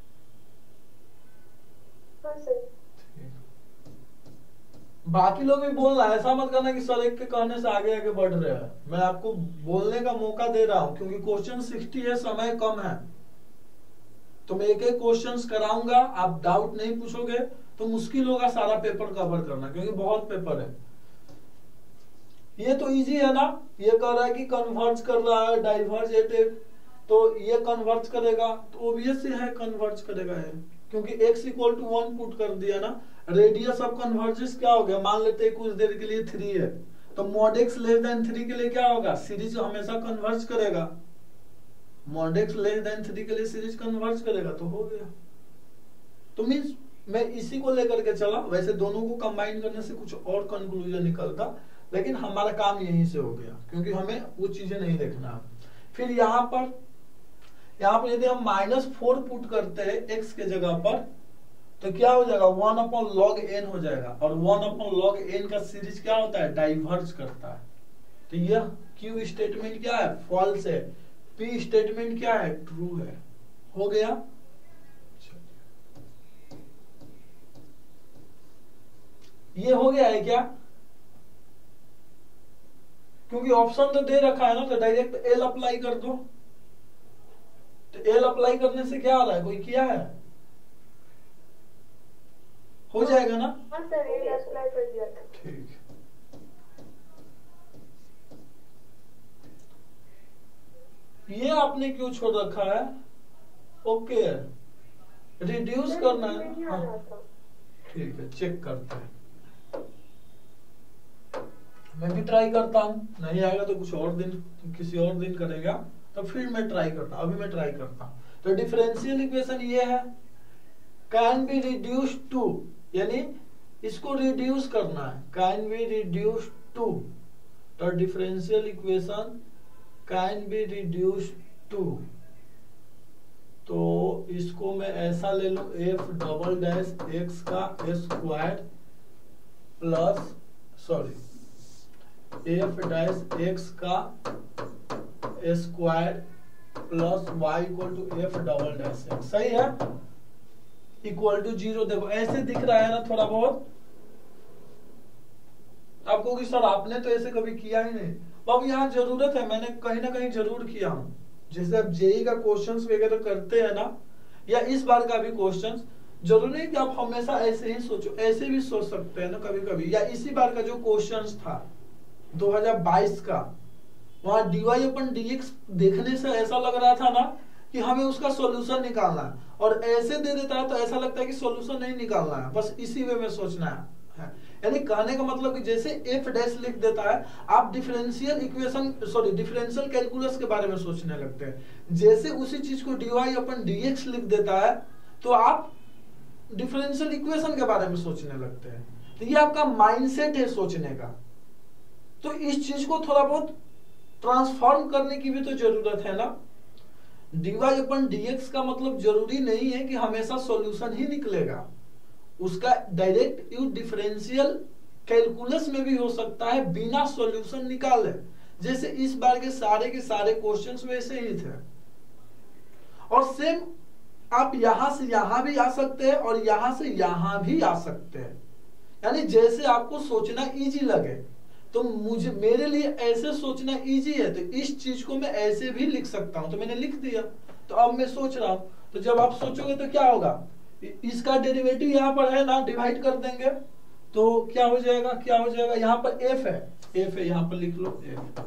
बाकी लोग भी बोल रहा है, ऐसा मत करना कि सर एक के कहने से आगे आगे बढ़ रहे हैं। मैं आपको बोलने का मौका दे रहा हूं, क्योंकि क्वेश्चन साठ है, समय कम है, तो मैं एक एक क्वेश्चंस कराऊंगा। आप डाउट नहीं पूछोगे तो मुश्किल होगा सारा पेपर कवर करना, क्योंकि बहुत पेपर है। ये तो इजी है ना, ये कह रहा है कि कन्वर्ज कर रहा है डाइवर्जेटिव, तो ये कन्वर्ज करेगा, तो ऑब्वियस है कन्वर्ज करेगा है, क्योंकि x equal to one put कर दिया ना। रेडियस ऑफ कन्वर्जेंस क्या हो गया, मान लेते हैं कुछ देर के लिए थ्री है, तो mod x less than three के लिए क्या होगा, सीरीज हमेशा कन्वर्ज करेगा। Mod x less than three के लिए सीरीज कन्वर्ज करेगा, तो हो गया। तो मींस मैं इसी को लेकर के चला, वैसे दोनों को कंबाइन करने से कुछ और कंक्लूजन निकलता, लेकिन हमारा काम यहीं से हो गया, क्योंकि हमें वो चीजें नहीं देखना। फिर यहाँ पर यहाँ पर यदि हम माइनस फोर पुट करते हैं x के जगह पर, तो क्या हो जाएगा, वन अपॉन लॉग एन हो जाएगा, और वन अपॉन लॉग एन का सीरीज क्या होता है, डाइवर्ज करता है। तो यह Q स्टेटमेंट क्या है, फॉल्स है, P स्टेटमेंट क्या है, ट्रू है। हो गया। ये हो गया है क्या, क्योंकि ऑप्शन तो दे रखा है ना, तो डायरेक्ट एल अप्लाई कर दो। तो एल अप्लाई करने से क्या हो रहा है, कोई किया है, हो जाएगा ना।
हाँ सर, एल अप्लाई कर दिया था।
ठीक, ये आपने क्यों छोड़ रखा है, ओके रिड्यूस करना है। हाँ ठीक है, चेक करते हैं, मैं भी ट्राई करता हूं, नहीं आएगा तो कुछ और दिन, किसी और दिन करेगा, तो फिर मैं ट्राई करता हूं, अभी मैं ट्राई करता हूं। तो डिफरेंशियल इक्वेशन ये है, कैन बी रिड्यूस टू, यानी इसको रिड्यूस करना है, कैन बी रिड्यूस टू। तो differential equation can be reduce to, तो इसको मैं ऐसा ले लूं, एफ डबल डैश एक्स का square plus sorry f dash x का square plus y equal to f double dash x, सही है, इक्वल टू जीरो। देखो ऐसे दिख रहा है ना थोड़ा बहुत आपको कि सर आपने तो ऐसे कभी किया ही नहीं। अब यहाँ जरूरत है, मैंने कहीं ना कहीं जरूर किया हूं। जैसे आप जेई का क्वेश्चंस वगैरह करते हैं ना, या इस बार का भी क्वेश्चंस, जरूरी नहीं कि आप हमेशा ऐसे ही सोचो, ऐसे भी सोच सकते हैं ना कभी कभी। या इसी बार का जो क्वेश्चंस था दो हज़ार बाईस का, वहां डीवाई अपन डीएक्स देखने से ऐसा लग रहा था ना कि हमें उसका सॉल्यूशन निकालना है, और ऐसे दे देता है तो ऐसा लगता है कि सॉल्यूशन नहीं निकालना है, बस इसी वे में सोचना है। यानी कहने का मतलब कि जैसे एफ डैश लिख देता है, आप differential equation sorry differential calculus के बारे में सोचने लगते हैं। जैसे उसी चीज को डीवाई अपन डीएक्स लिख देता है तो आप डिफरेंशियल इक्वेशन के बारे में सोचने लगते हैं। तो ये आपका माइंडसेट है सोचने का। तो इस चीज को थोड़ा बहुत ट्रांसफॉर्म करने की भी तो जरूरत है ना। डीवाई अपन डीएक्स का मतलब जरूरी नहीं है कि हमेशा सॉल्यूशन ही निकलेगा, उसका डायरेक्ट यूज डिफरेंशियल कैलकुलस में भी हो सकता है बिना सॉल्यूशन निकाले। जैसे इस बार के सारे के सारे क्वेश्चंस वैसे ही थे, और सेम आप यहां से यहां भी आ सकते हैं और यहां से यहां भी आ सकते हैं। यानी जैसे आपको सोचना इजी लगे, तो मुझे मेरे लिए ऐसे सोचना इजी है तो इस चीज को मैं ऐसे भी लिख सकता हूं, तो मैंने लिख दिया। तो अब मैं सोच रहा हूं, तो जब आप सोचोगे तो क्या होगा, इसका डेरिवेटिव यहाँ पर है ना, डिवाइड कर देंगे तो क्या हो जाएगा, क्या हो जाएगा, यहाँ पर एफ है, एफ है यहाँ पर लिख लो एफ।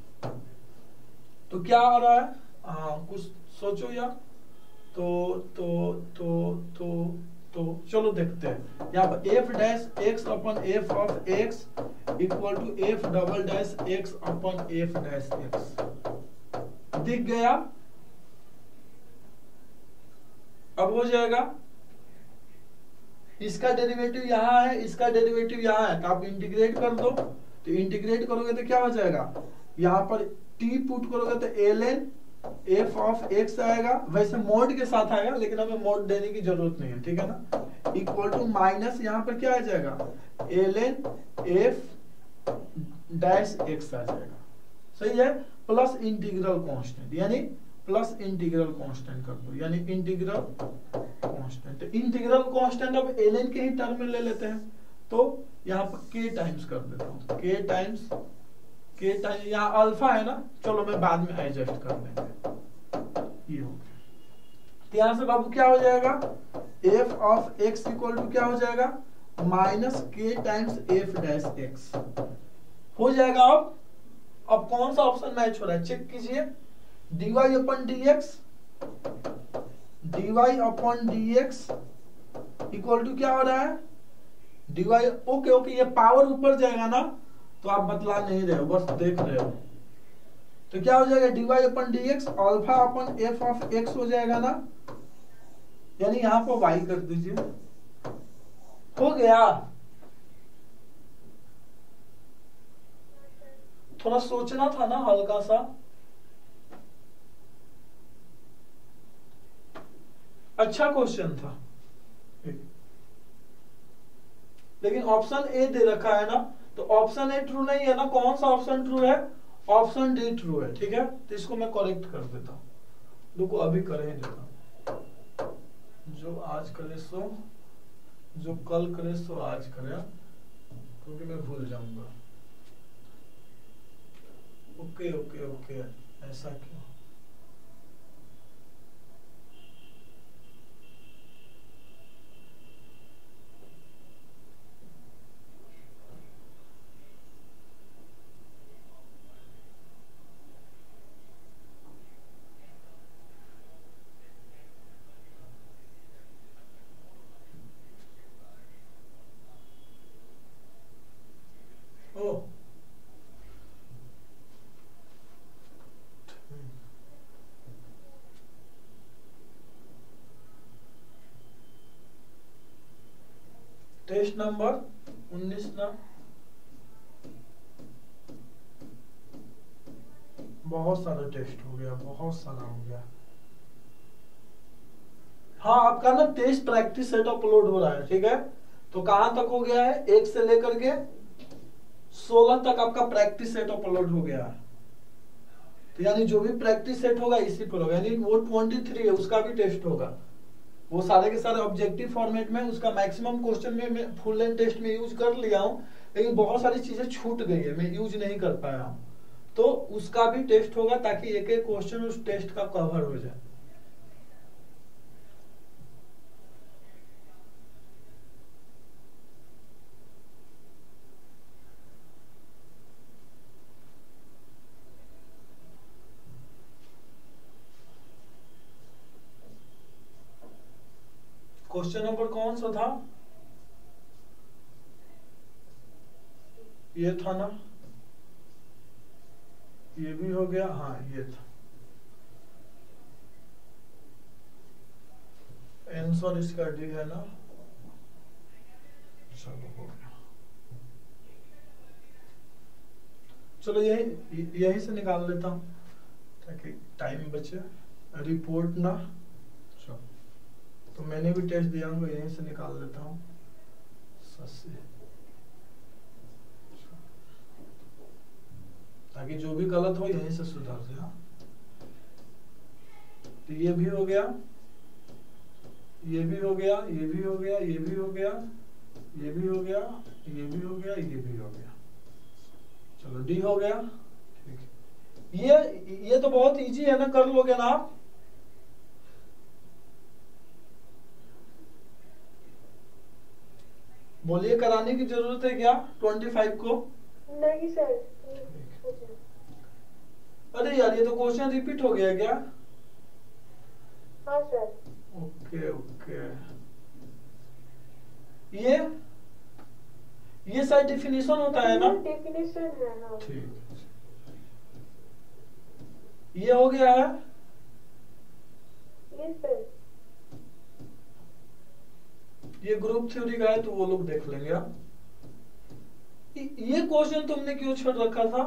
तो क्या आ रहा है, आ, कुछ सोचो यार। तो तो तो तो तो चलो देखते हैं। यहाँ पर f dash x upon f of x equal to f double dash x upon f dash x दिख गया। अब हो जाएगा, इसका डेरिवेटिव यहाँ है, इसका डेरिवेटिव यहाँ है, तो आप इंटीग्रेट कर दो। तो इंटीग्रेट करोगे तो क्या हो जाएगा, यहाँ पर t पुट करोगे तो l n f of x आएगा, वैसे मोड के साथ आएगा लेकिन हमें मोड देने की जरूरत नहीं है, ठीक है ना। इक्वल टू माइनस यहाँ पर क्या आ जाएगा, l n f dash x आ जाएगा, सही है, प्लस इंटीग्रल कांस्टेंट, यानी प्लस इंटीग्रल कांस्टेंट कर दो, यानी इंटीग्रल कांस्टेंट। इंटीग्रल कांस्टेंट अब ln के ही टर्म में ले लेते हैं, तो यहाँ पर k टाइम्स कर देता हूँ, k टाइम्स k टाइम्स, यहाँ अल्फा है ना, चलो मैं बाद में एडजस्ट कर लेंगे, ये हो गया। तो यहाँ से बाबू क्या हो जाएगा, f of x equal to क्या हो जाएगा, minus k times f dash x हो जाएगा। अब अब कौन सा ऑप्शन मैच हो रहा है चेक कीजिए, dy upon dx, dy upon dx equal to क्या हो रहा है, dy, ओके ओके, ये पावर ऊपर जाएगा ना तो आप बतला नहीं रहे हो, बस देख रहे हो। तो क्या हो जाएगा, dy upon dx alpha upon f of x हो जाएगा ना, यानी यहां पर y कर दीजिए, हो गया। थोड़ा सोचना था ना हल्का सा, अच्छा क्वेश्चन था, लेकिन ऑप्शन ए दे रखा है ना, तो ऑप्शन ए ट्रू नहीं है ना, कौन सा ऑप्शन ट्रू है, ऑप्शन डी ट्रू है, ठीक है। तो इसको मैं करेक्ट कर देता हूं, रुको अभी कर ही देता हूं। जो आज करे सो, जो कल करे सो आज करे, क्योंकि मैं भूल जाऊंगा। ओके ओके ओके, ऐसा क्यों, टेस्ट नंबर उन्नीस ना, बहुत सारा टेस्ट हो गया, बहुत सारा हो गया। हाँ आपका ना टेस्ट प्रैक्टिस सेट अपलोड हो रहा है, ठीक है। तो कहां तक हो गया है, एक से लेकर के सोलह तक आपका प्रैक्टिस सेट अपलोड हो गया है। तो यानी जो भी प्रैक्टिस सेट होगा इसी पर होगा, यानी वो तेईस है उसका भी टेस्ट होगा, वो सारे के सारे ऑब्जेक्टिव फॉर्मेट में उसका मैक्सिमम क्वेश्चन में मैं फुल लेंथ टेस्ट में यूज कर लिया हूँ, लेकिन बहुत सारी चीजें छूट गई है, मैं यूज नहीं कर पाया हूँ, तो उसका भी टेस्ट होगा ताकि एक एक क्वेश्चन उस टेस्ट का कवर हो जाए। क्वेश्चन नंबर कौन सा था? ये था ना, ये भी हो गया, हाँ ये था आंसर इसका डी है ना, चलो हो गया। चलो यही यही से निकाल लेता हूं ताकि टाइम बचे, रिपोर्ट ना, चलो तो मैंने भी टेस्ट दिया हूँ, यहीं से निकाल लेता हूँ सस्ते, ताकि जो भी गलत हो यहीं से सुधार दे। हाँ तो ये भी हो गया, ये भी हो गया, ये भी हो गया, ये भी हो गया, ये भी हो गया, ये भी हो गया, ये भी हो गया, चलो डी हो गया। ठीक है, ये ये तो बहुत इजी है ना, कर लोगे ना आप? बोलिए कराने की जरूरत है क्या पच्चीस को?
नहीं सर।
अरे यार ये तो क्वेश्चन रिपीट हो गया क्या?
हाँ सर।
ओके ओके, ये ये शायद डेफिनेशन होता है ना?
डेफिनेशन है हाँ।
ठीक, ये हो गया है।
Yes sir.
ये ग्रुप थ्योरी का है तो वो लोग देख लेंगे। आप ये क्वेश्चन तुमने क्यों छोड़ रखा था?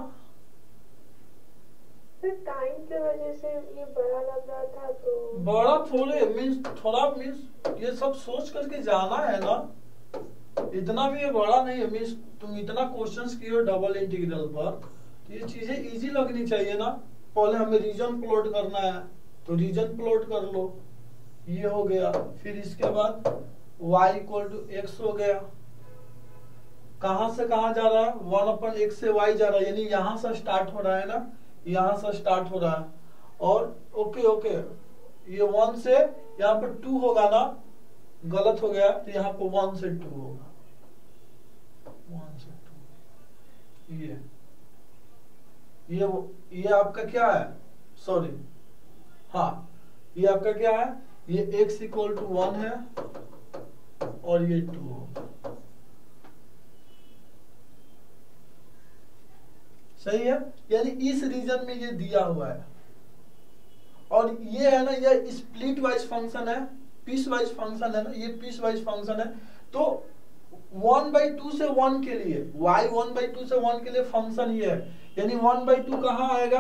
सर टाइम की वजह से ये बड़ा लग रहा था तो।
बड़ा थोड़े मीन्स थोड़ा मीन्स ये सब सोच करके जाना है ना, इतना भी ये बड़ा नहीं है। मीन्स तुम इतना क्वेश्चंस किए डबल इंटीग्रल पर, तो ये चीजें इजी लगनी चाहिए ना। पहले हमें रीजन प्लॉट करना है तो रीजन प्लॉट कर लो, ये हो गया। फिर इसके बाद y इक्वल टू एक्स हो गया, कहां से कहां जा रहा है? वन अपन एक्स से y जा रहा है, यानी यहां से स्टार्ट हो रहा है ना, यहां से स्टार्ट हो रहा है। और ओके ओके, ये वन से यहाँ पर टू होगा ना, गलत हो गया तो यहाँ पर वन से टू होगा, वन से टू। ये ये ये आपका क्या है? सॉरी, हाँ ये आपका क्या है? ये x इक्वल टू वन है और ये टू होगा। सही है, यानी इस रीजन में ये दिया हुआ है। और ये है ना, ये स्प्लिट वाइज फंक्शन है, पीस वाइज फंक्शन है ना, ये पीस वाइज फंक्शन है। तो वन बाई टू से वन के लिए y वन बाई टू से वन के लिए फंक्शन ये है, यानी वन बाई टू कहाँ आएगा?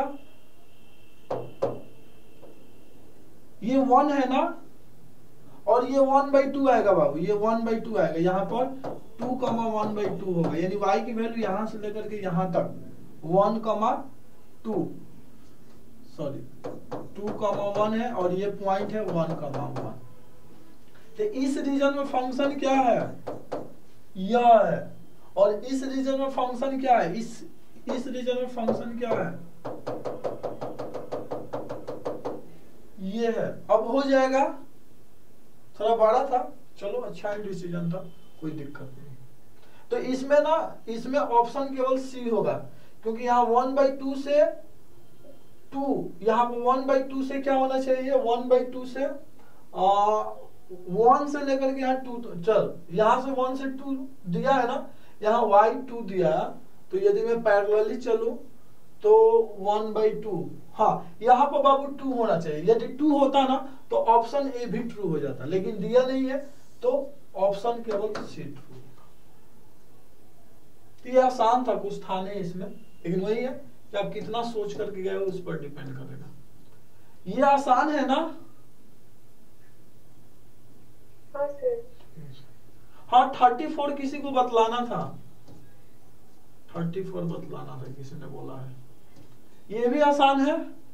ये वन है ना, और ये वन बाई टू आएगा बाबू, ये वन बाई टू आएगा। यहाँ पर to comma one by two होगा, यानी y की वैल्यू यहां से लेकर के यहां तक one comma two, sorry two comma one है, और ये पॉइंट है वन कमा वन। तो इस रीजन में फंक्शन क्या है? यह है। और इस रीजन में फंक्शन क्या है? इस इस रीजन में फंक्शन क्या है? ये है। अब हो जाएगा, थोड़ा बड़ा था, चलो अच्छा डिसीजन था, कोई दिक्कत नहीं। तो इसमें ना, इसमें ऑप्शन केवल सी होगा, क्योंकि यहाँ वन बाई टू से टू, यहाँ पर वन बाई टू से क्या होना चाहिए? वन बाई टू से वन से लेकर के यहाँ टू, चल यहाँ से वन से टू दिया है ना, यहाँ वाई टू दिया है, तो यदि मैं पैरेलली चलूं तो वन बाई टू, हाँ यहाँ पर बाबू टू होना चाहिए। यदि टू होता ना तो ऑप्शन ए भी ट्रू हो जाता, लेकिन दिया नहीं है तो ऑप्शन केवल सी ट्रू होगा। तो ये आसान था, कुछ था नहीं इसमें, लेकिन वही है कि आप कितना सोच करके गए उस पर डिपेंड करेगा। ये आसान है ना?
हाँ सर।
हाँ थर्टी फोर किसी को बतलाना था, थर्टी फोर बतलाना था, किसी ने बोला है। ये भी आसान है।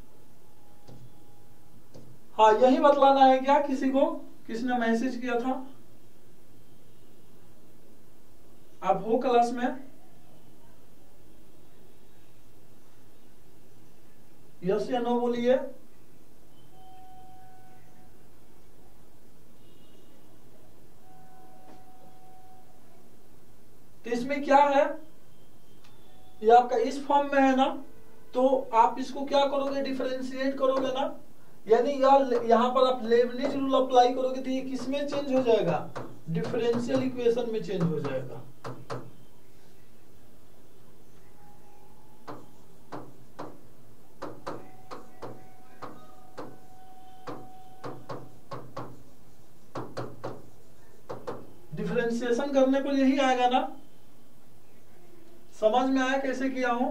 हाँ यही बतलाना है क्या किसी को? किसने मैसेज किया था? आप हो क्लास में? यस या नो बोलिए। तो इसमें क्या है, ये आपका इस फॉर्म में है ना, तो आप इसको क्या करोगे, डिफरेंशिएट करोगे ना, यानी यहां पर आप लेबनिज रूल अप्लाई करोगे तो ये किसमें चेंज हो जाएगा, डिफरेंशियल इक्वेशन में चेंज हो जाएगा। डिफरेंशिएशन करने पर यही आएगा ना, समझ में आया कैसे किया हूं?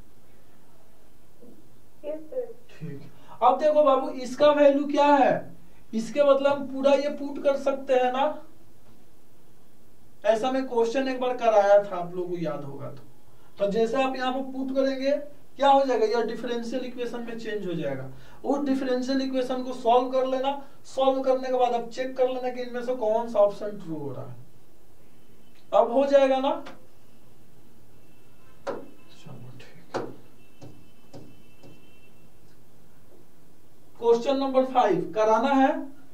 ठीक। अब देखो बाबू, इसका वैल्यू क्या है, इसके मतलब हम पूरा ये पुट कर सकते हैं ना, ऐसा मैं क्वेश्चन एक बार कराया था, आप लोगों को याद होगा तो तो जैसे आप यहाँ पर पुट करेंगे क्या हो जाएगा, यह डिफरेंशियल इक्वेशन में चेंज हो जाएगा। उस डिफरेंशियल इक्वेशन को सॉल्व कर लेना, सॉल्व करने के बाद आप चेक कर लेना कि इनमें से कौन सा ऑप्शन ट्रू हो रहा है। अब हो जाएगा ना, चलो ठीक। क्वेश्चन नंबर फाइव कराना है?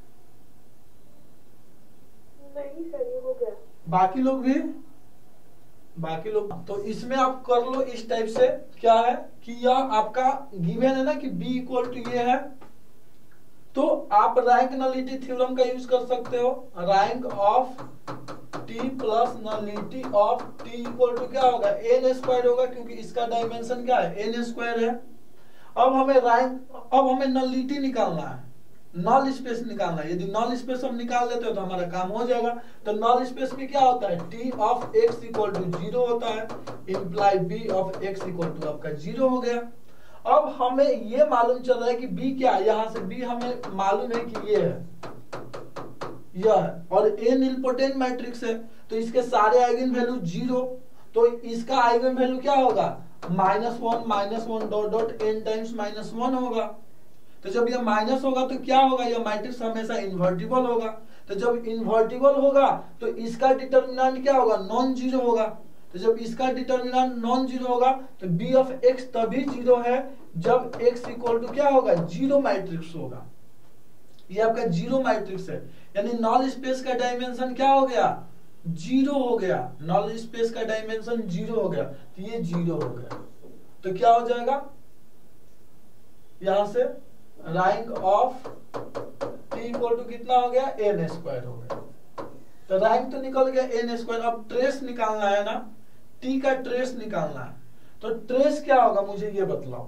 नहीं सर, ये हो गया।
बाकी लोग भी, बाकी लोग तो इसमें आप कर लो इस टाइप से। क्या है कि यह आपका गिवन है ना कि b इक्वल टू ये है, तो आप रैंक नलिटी थ्योरम का यूज कर सकते हो। Rank of t plus nullity of t equal to क्या होगा, एन स्क्वायर होगा, क्योंकि इसका डायमेंशन क्या है, एन स्क्वायर है। अब हमें रैंक, अब हमें नलिटी निकालना है, नल स्पेस निकालना है। यदि नल स्पेस हम निकाल लेते हो तो हमारा काम हो जाएगा। तो नल स्पेस में क्या होता है, t of x equal to zero होता है, imply b of x equal to आपका जीरो हो गया। अब हमें ये मालूम चल रहा है कि b क्या है, यहां से b हमें मालूम है कि ये है, यह है, और a निलपोटेंट मैट्रिक्स है, तो इसके सारे आइगन वैल्यू जीरो, तो इसका आइगन वैल्यू क्या होगा, minus one minus one dot dot n times minus one होगा। तो जब यह माइनस होगा तो क्या होगा, यह मैट्रिक्स हमेशा इन्वर्टिबल होगा। तो जब इन्वर्टिबल होगा तो इसका डिटर्मिनेंट क्या होगा, नॉन जीरो होगा। तो जब इसका डिटर्मिनेंट नॉन जीरो होगा तो b ऑफ x तभी जीरो है जब x इक्वल टू क्या होगा, जीरो मैट्रिक्स होगा। ये आपका जीरो मैट्रिक्स है, यानी नॉल स्पेस का डायमेंशन क्या हो गया, जीरो हो गया। नॉल स्पेस का डायमेंशन जीरो हो गया, तो ये जीरो हो गया। तो क्या हो जाएगा, यहां से rank of t equal to कितना हो गया, एन स्क्वायर हो गया। तो रैंक तो निकल गया एन स्क्वायर। अब ट्रेस निकालना है ना, t का ट्रेस निकालना है। तो ट्रेस क्या होगा मुझे ये बतलाओ।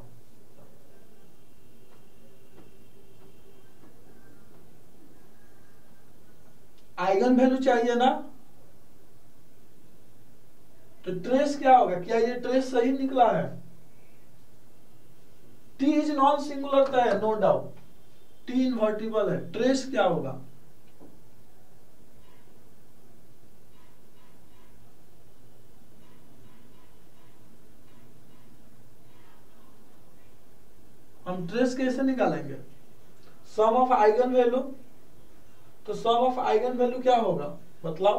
आइगन वैल्यू चाहिए ना, तो ट्रेस क्या होगा, क्या ये ट्रेस सही निकला है? t इज नॉन सिंगुलर है, नो डाउट, t इनवर्टिबल है। ट्रेस क्या होगा, हम ट्रेस कैसे निकालेंगे, सम ऑफ आइगन वैल्यू। तो सम ऑफ आइगन वैल्यू क्या होगा बतलाओ।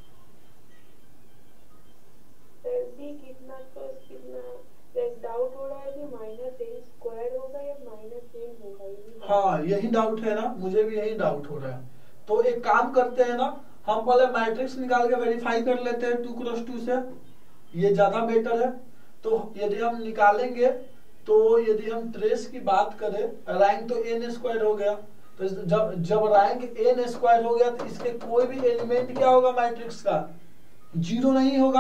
कितना तो कितना डाउट हो रहा है कि माइनस एन स्क्वायर होगा या माइनस एन होगा।
हाँ यही डाउट है ना, मुझे भी यही डाउट हो रहा है। तो एक काम करते हैं ना, हम पहले मैट्रिक्स निकाल के वेरीफाई कर लेते हैं टू क्रॉस टू से, ये ज्यादा बेटर है। तो यदि हम निकालेंगे, तो यदि हम ट्रेस की बात करें, रैंक तो एन स्क्वायर हो गया, तो जब जब रैंक एन स्क्वायर हो गया तो इसके कोई भी एलिमेंट क्या होगा मैट्रिक्स का, जीरो नहीं होगा।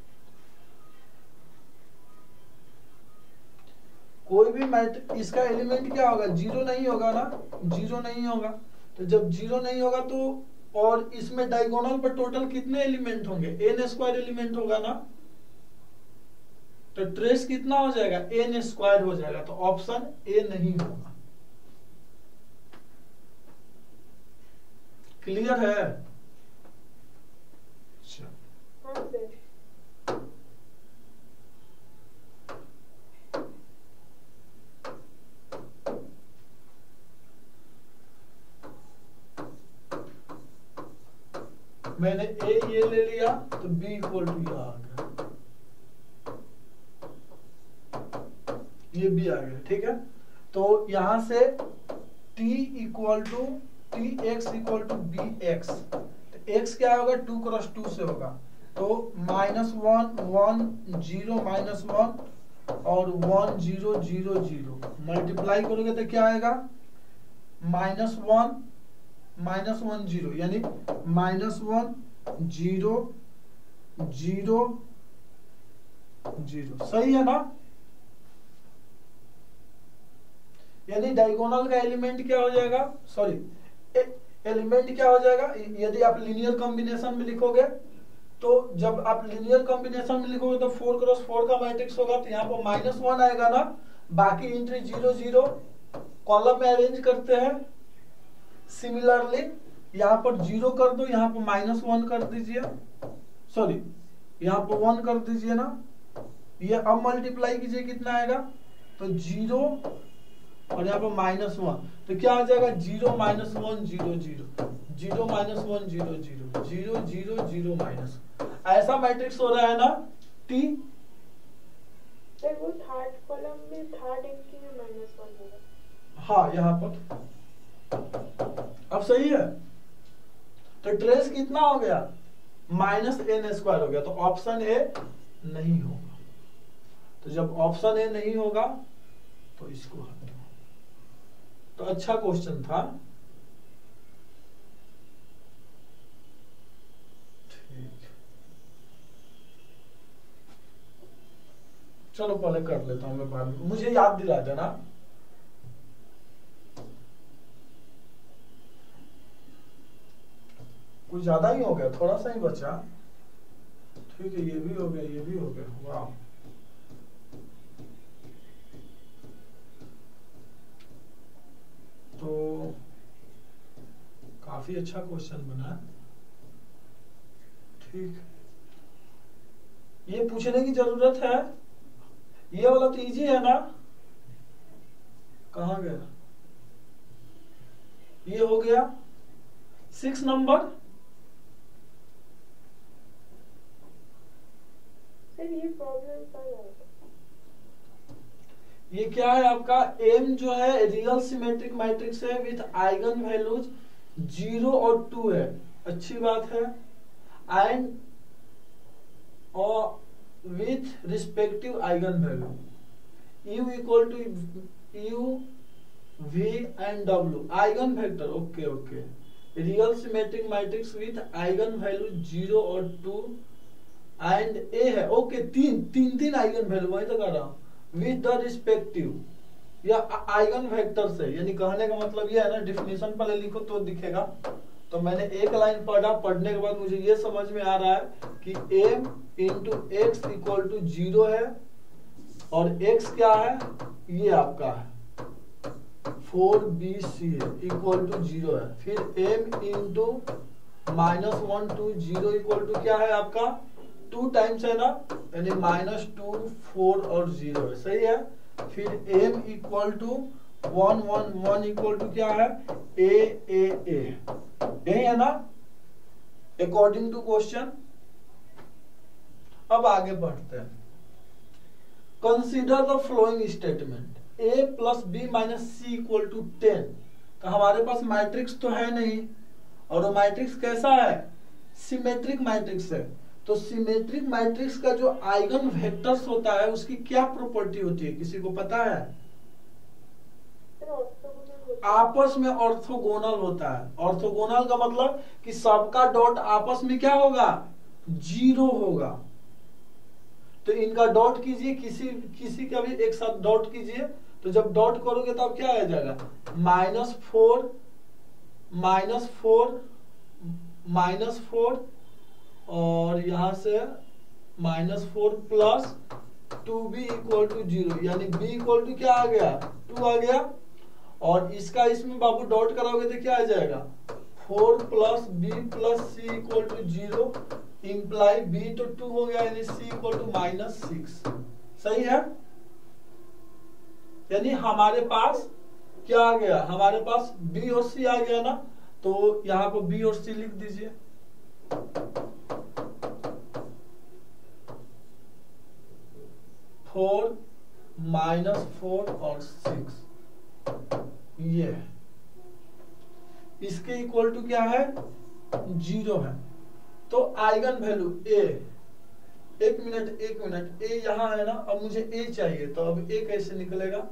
कोई भी मैट्रिक्स इसका एलिमेंट क्या होगा, जीरो नहीं होगा ना, जीरो नहीं होगा। तो जब जीरो नहीं होगा तो, और इसमें डायगोनल पर टोटल कितने एलिमेंट होंगे, एन स्क्वायर एलिमेंट होगा ना। तो ट्रेस कितना हो जाएगा, एन स्क्वायर हो जाएगा। तो ऑप्शन ए नहीं होगा। क्लियर है?
हाँ सर।
मैंने ए ये ले लिया तो बी इक्वल टू ये आ गया, ये बी आ गया, ठीक है। तो यहां से t equal to T X equal to B X, तो x क्या होगा, टू क्रॉस टू से होगा, तो minus one one zero minus one और one zero zero zero multiply करोगे तो क्या आएगा, minus one minus one zero, यानी minus one zero zero zero, सही है ना। यानी डायगोनल का एलिमेंट क्या हो जाएगा, सॉरी एलिमेंट क्या हो जाएगा, यदि आप लीनियर कॉम्बिनेशन में लिखोगे तो जब आप लीनियर कॉम्बिनेशन में लिखोगे तो फोर क्रॉस फोर का मैट्रिक्स होगा, तो यहाँ पर माइनस वन आएगा ना, बाकी एंट्री जीरो जीरो कॉलम में अरेंज करते हैं। सिमिलरली यहाँ पर जीरो कर दो, यहाँ पर माइनस वन कर दीजिए, सॉरी यहाँ पर वन कर दीजिए ना, ये अब मल्टीप्लाई कीजिए कितना आएगा, तो जीरो और यहाँ पर माइनस वन, तो क्या आ जाएगा, zero minus one zero zero zero minus one zero zero zero zero zero minus, ऐसा मैट्रिक्स हो रहा है ना टी।
सर वो थर्ड कॉलम में थर्ड एंट्री में माइनस वन होगा,
हाँ यहाँ पर अब सही है। तो ट्रेस कितना हो गया, माइनस एन स्क्वायर हो गया, तो ऑप्शन ए नहीं होगा। तो जब ऑप्शन ए नहीं होगा तो इसको हटाओ। तो अच्छा क्वेश्चन था, ठीक। चलो पहले कर लेता हूं मैं, बाद में मुझे याद दिला देना। कुछ ज्यादा ही हो गया, थोड़ा सा ही बचा, ठीक है। ये भी हो गया, ये भी हो गया, वाह। तो काफी अच्छा क्वेश्चन बना, ठीक। ये पूछने की जरूरत है, ये वाला तो इजी है ना, कहाँ गया, ये हो गया सिक्स नंबर।
सर ये प्रॉब्लम कल आएगा,
ये क्या है आपका, एम जो है रियल सिमेट्रिक मैट्रिक्स है विथ आइगन वैल्यूज जीरो और टू है, अच्छी बात है, एंड और with respective eigen value U equal to U V and W eigen vector, okay okay. Real symmetric matrix with eigen value zero और टू एंड ए है, ओके। तीन तीन तीन आइगन वैल्यू, वही तो कर रहा हूं, विद द रिस्पेक्टिव या आइगन वेक्टर से, यानी कहने का मतलब ये है ना, डिफिनीशन पहले लिखो तो दिखेगा। तो मैंने एक लाइन पढ़ा, पढ़ने के बाद मुझे ये समझ में आ रहा है कि m into X equal to zero है, और x क्या है, ये आपका है फोर बी सी है, इक्वल टू जीरो है। फिर m into minus one two zero equal to क्या है आपका, टू टाइम्स है ना, यानी माइनस टू फोर और जीरो है, सही है। फिर m equal to one one one equal to क्या है, a a a, यही है ना अकॉर्डिंग टू क्वेश्चन। अब आगे बढ़ते हैं। Consider the following statement, a plus B minus C equal to ten. तो हमारे पास मैट्रिक्स तो है नहीं, और वो मैट्रिक्स कैसा है, सिमेट्रिक मैट्रिक्स है। तो सिमेट्रिक मैट्रिक्स का जो आइगन वेक्टर्स होता है उसकी क्या प्रॉपर्टी होती है, किसी को पता है? आपस में ऑर्थोगोनल होता है। ऑर्थोगोनल का मतलब कि सबका डॉट आपस में क्या होगा, जीरो होगा। तो इनका डॉट कीजिए, किसी किसी का भी एक साथ डॉट कीजिए, तो जब डॉट करोगे तो अब क्या आ जाएगा, minus four minus four minus four और यहां से minus four plus two B equal to zero, यानी बी इक्वल टू क्या आ गया, टू आ गया। और इसका इसमें बाबू डॉट कराओगे तो क्या आ जाएगा, four plus B plus C equal to zero, imply B तो टू हो गया, यानी C equal to minus six. सही है, यानी हमारे पास क्या आ गया, हमारे पास बी और सी आ गया ना। तो यहाँ पर बी और सी लिख दीजिए। फोर, माइनस फोर और सिक्स, ये इसके इक्वल टू क्या है, जीरो है। तो आइगन वैल्यू ए, एक मिनट एक मिनट, ए यहां है ना, अब मुझे ए चाहिए, तो अब ए कैसे निकलेगा,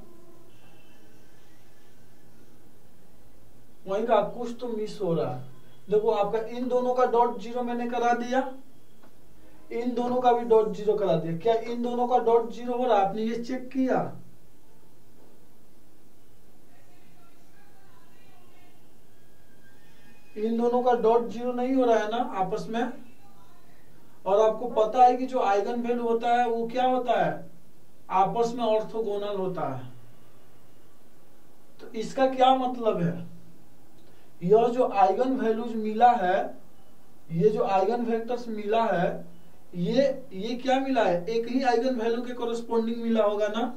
वहीं का कुछ तो मिस हो रहा है। देखो आपका इन दोनों का डॉट जीरो मैंने करा दिया, इन दोनों का भी डॉट जीरो करा दिया, क्या इन दोनों का डॉट जीरो हो रहा है, आपने ये चेक किया, इन दोनों का डॉट जीरो नहीं हो रहा है ना आपस में। और आपको पता है कि जो आइगन वैल्यू होता है वो क्या होता है, आपस में ऑर्थोगोनल होता है। तो इसका क्या मतलब है, यह जो आइगन वैल्यूज मिला है, ये जो आइगन वेक्टर्स मिला है, ये ये क्या मिला है, एक ही आइगन वैल्यू के कोरस्पोंडिंग मिला होगा ना।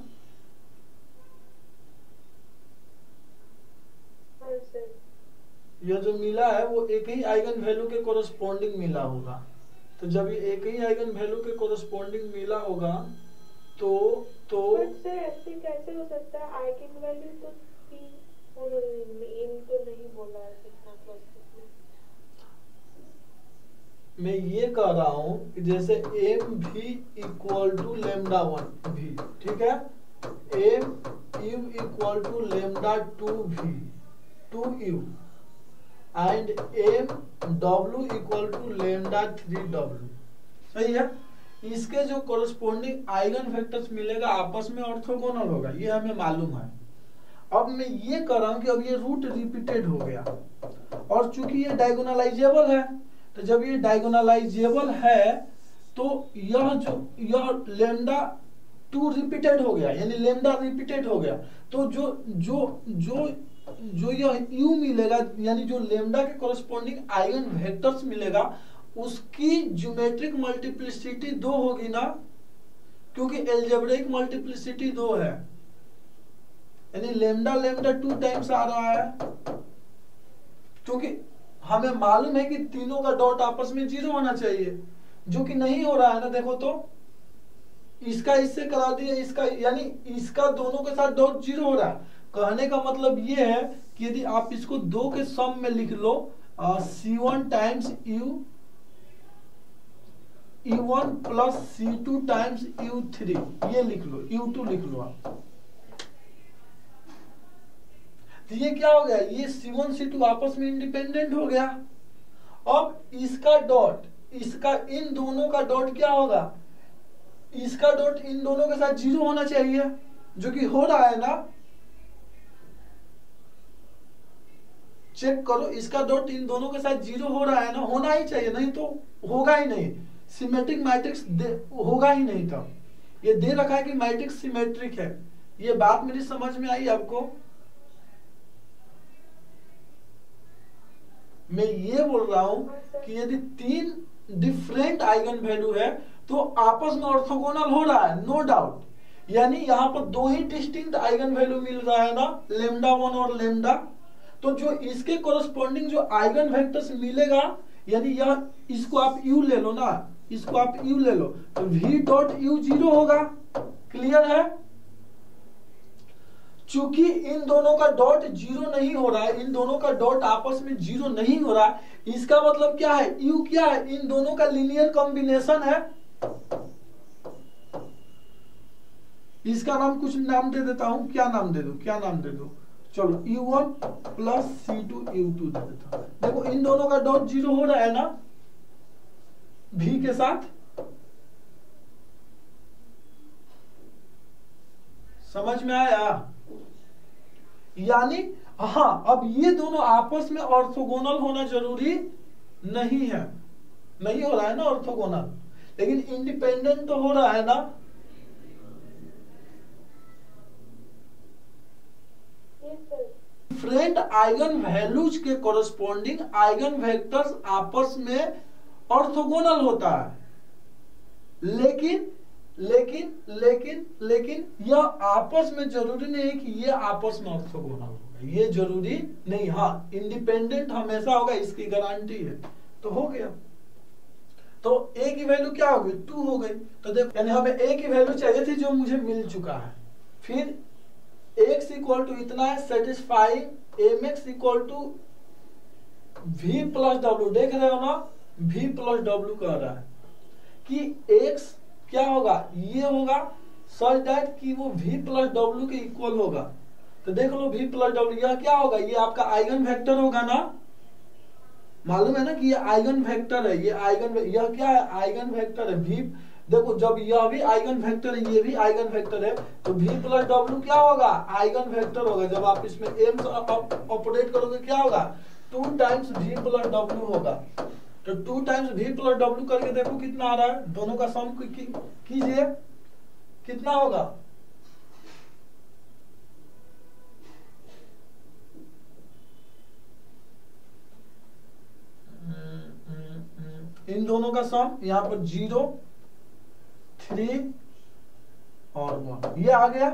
यह जो मिला है वो एक ही आइगन वैल्यू के कोरस्पोंडिंग मिला होगा। तो जब ये एक ही आइगन वैल्यू के कोरस्पोंडिंग मिला होगा तो तो
सर ऐसे कैसे हो सकता है, आइगन वैल्यू तो तीन और इन तो नहीं बोला है कितना प्लस कितना।
मैं ये कह रहा हूं कि जैसे एम भी इक्वल टू लेमडा वन भी, ठीक है, M U equal to lambda two भी two U and M W equal to lambda three W, सही है। इसके जो कोरस्पोंडिंग आइगन वेक्टर्स मिलेगा आपस में ऑर्थोगोनल होगा, ये हमें मालूम है। अब मैं ये कर रहा हूं कि अब ये रूट रिपीटेड हो गया, और चूंकि ये डायगोनलाइजेबल है, तो जब ये डायगोनलाइजेबल है तो यह जो यह लेमडा टू रिपीटेड हो गया, यानी लेमडा रिपीटेड हो गया, तो जो जो जो जो यह u मिलेगा, यानी जो लेमडा के कोरस्पोंडिंग आइगन वेक्टर्स मिलेगा, उसकी ज्योमेट्रिक मल्टीप्लिसिटी दो होगी ना, क्योंकि एल्जेब्रिक मल्टीप्लिसिटी दो है, यानी लेमडा लेमडा टू टाइम्स आ रहा है। क्योंकि हमें मालूम है कि तीनों का डॉट आपस में जीरो होना चाहिए, जो कि नहीं हो रहा है ना। देखो तो इसका इससे करा दिया, इसका यानी इसका दोनों के साथ डॉट जीरो हो रहा है। कहने का मतलब ये है कि यदि आप इसको दो के सम में लिख लो, C one times U E one plus C two times U three, ये लिख लो, यू टू लिख लो आप, तो ये क्या हो गया, ये सी वन सी टू आपस में इंडिपेंडेंट हो गया। अब इसका डॉट, इसका इन दोनों का डॉट क्या होगा, इसका डॉट इन दोनों के साथ जीरो होना चाहिए, जो कि हो रहा है ना। चेक करो, इसका डॉट इन दोनों के साथ जीरो हो रहा है ना, होना ही चाहिए, नहीं तो होगा ही नहीं, सिमेट्रिक मैट्रिक्स होगा ही नहीं। तब ये दे रखा है कि मैट्रिक्स सिमेट्रिक है, ये बात मेरी समझ में आई आपको। मैं ये बोल रहा हूं कि यदि तीन डिफरेंट आइगन वैल्यू है तो आपस में ऑर्थोगोनल हो रहा है, नो डाउट। यानी यहां पर दो ही डिस्टिंक्ट आइगन वैल्यू मिल रहा है ना, लेमडा वन और लेमडा, तो जो इसके कोरस्पोंडिंग जो आइगन वेक्टर्स मिलेगा, यानी यह इसको आप u ले लो ना, इसको आप u ले लो, तो v डॉट u जीरो होगा। क्लियर है। चूंकि इन दोनों का डॉट जीरो नहीं हो रहा है, इन दोनों का डॉट आपस में जीरो नहीं हो रहा है, इसका मतलब क्या है, u क्या है, इन दोनों का लीनियर कॉम्बिनेशन है। इसका नाम कुछ नाम दे देता हूं, क्या नाम दे दो, क्या नाम दे दो, चलो U one plus C two U two दे देता हूं। देखो इन दोनों का डॉट जीरो हो रहा है ना v के साथ, समझ में आया। यानी हाँ, अब ये दोनों आपस में ऑर्थोगोनल होना जरूरी नहीं है, नहीं हो रहा है ना ऑर्थोगोनल, लेकिन इंडिपेंडेंट तो हो रहा है ना। डिफरेंट आइगन वैल्यूज के कोरस्पोंडिंग आइगन वेक्टर्स आपस में ऑर्थोगोनल होता है, लेकिन लेकिन लेकिन लेकिन यह आपस में जरूरी नहीं है कि ये आपस में ऑर्थोगोनल होगा, ये जरूरी नहीं। हाँ, इंडिपेंडेंट हमेशा होगा, इसकी गारंटी है। तो हो गया। तो a की वैल्यू क्या हो गई, टू हो गई। तो देखो यानी हमें a की वैल्यू चाहिए थी जो मुझे मिल चुका है। फिर x इक्वल टू इतना है, satisfy M X equal to v plus W. देख रहे हो ना, v प्लस डब्ल्यू कह रहा है कि x क्या होगा, ये होगा सच दैट कि वो v प्लस डब्ल्यू के इक्वल होगा। तो देख लो v प्लस डब्ल्यू यह क्या होगा, ये आपका आइगन वेक्टर होगा ना, मालूम है ना कि ये आइगन वेक्टर है, ये आइगन यह क्या है, आइगन वेक्टर है v। देखो जब यह भी आइगन वेक्टर है, ये भी आइगन वेक्टर है, तो v प्लस डब्ल्यू क्या होगा, आइगन वेक्टर होगा। जब आप इसमें m ऑपरेट करोगे क्या होगा, two times v plus W होगा। तो two times v plus W करके देखो कितना आ रहा है, दोनों का सम कीजिए कितना होगा, इन दोनों का सम यहाँ पर जीरो थ्री और वन, ये आ गया,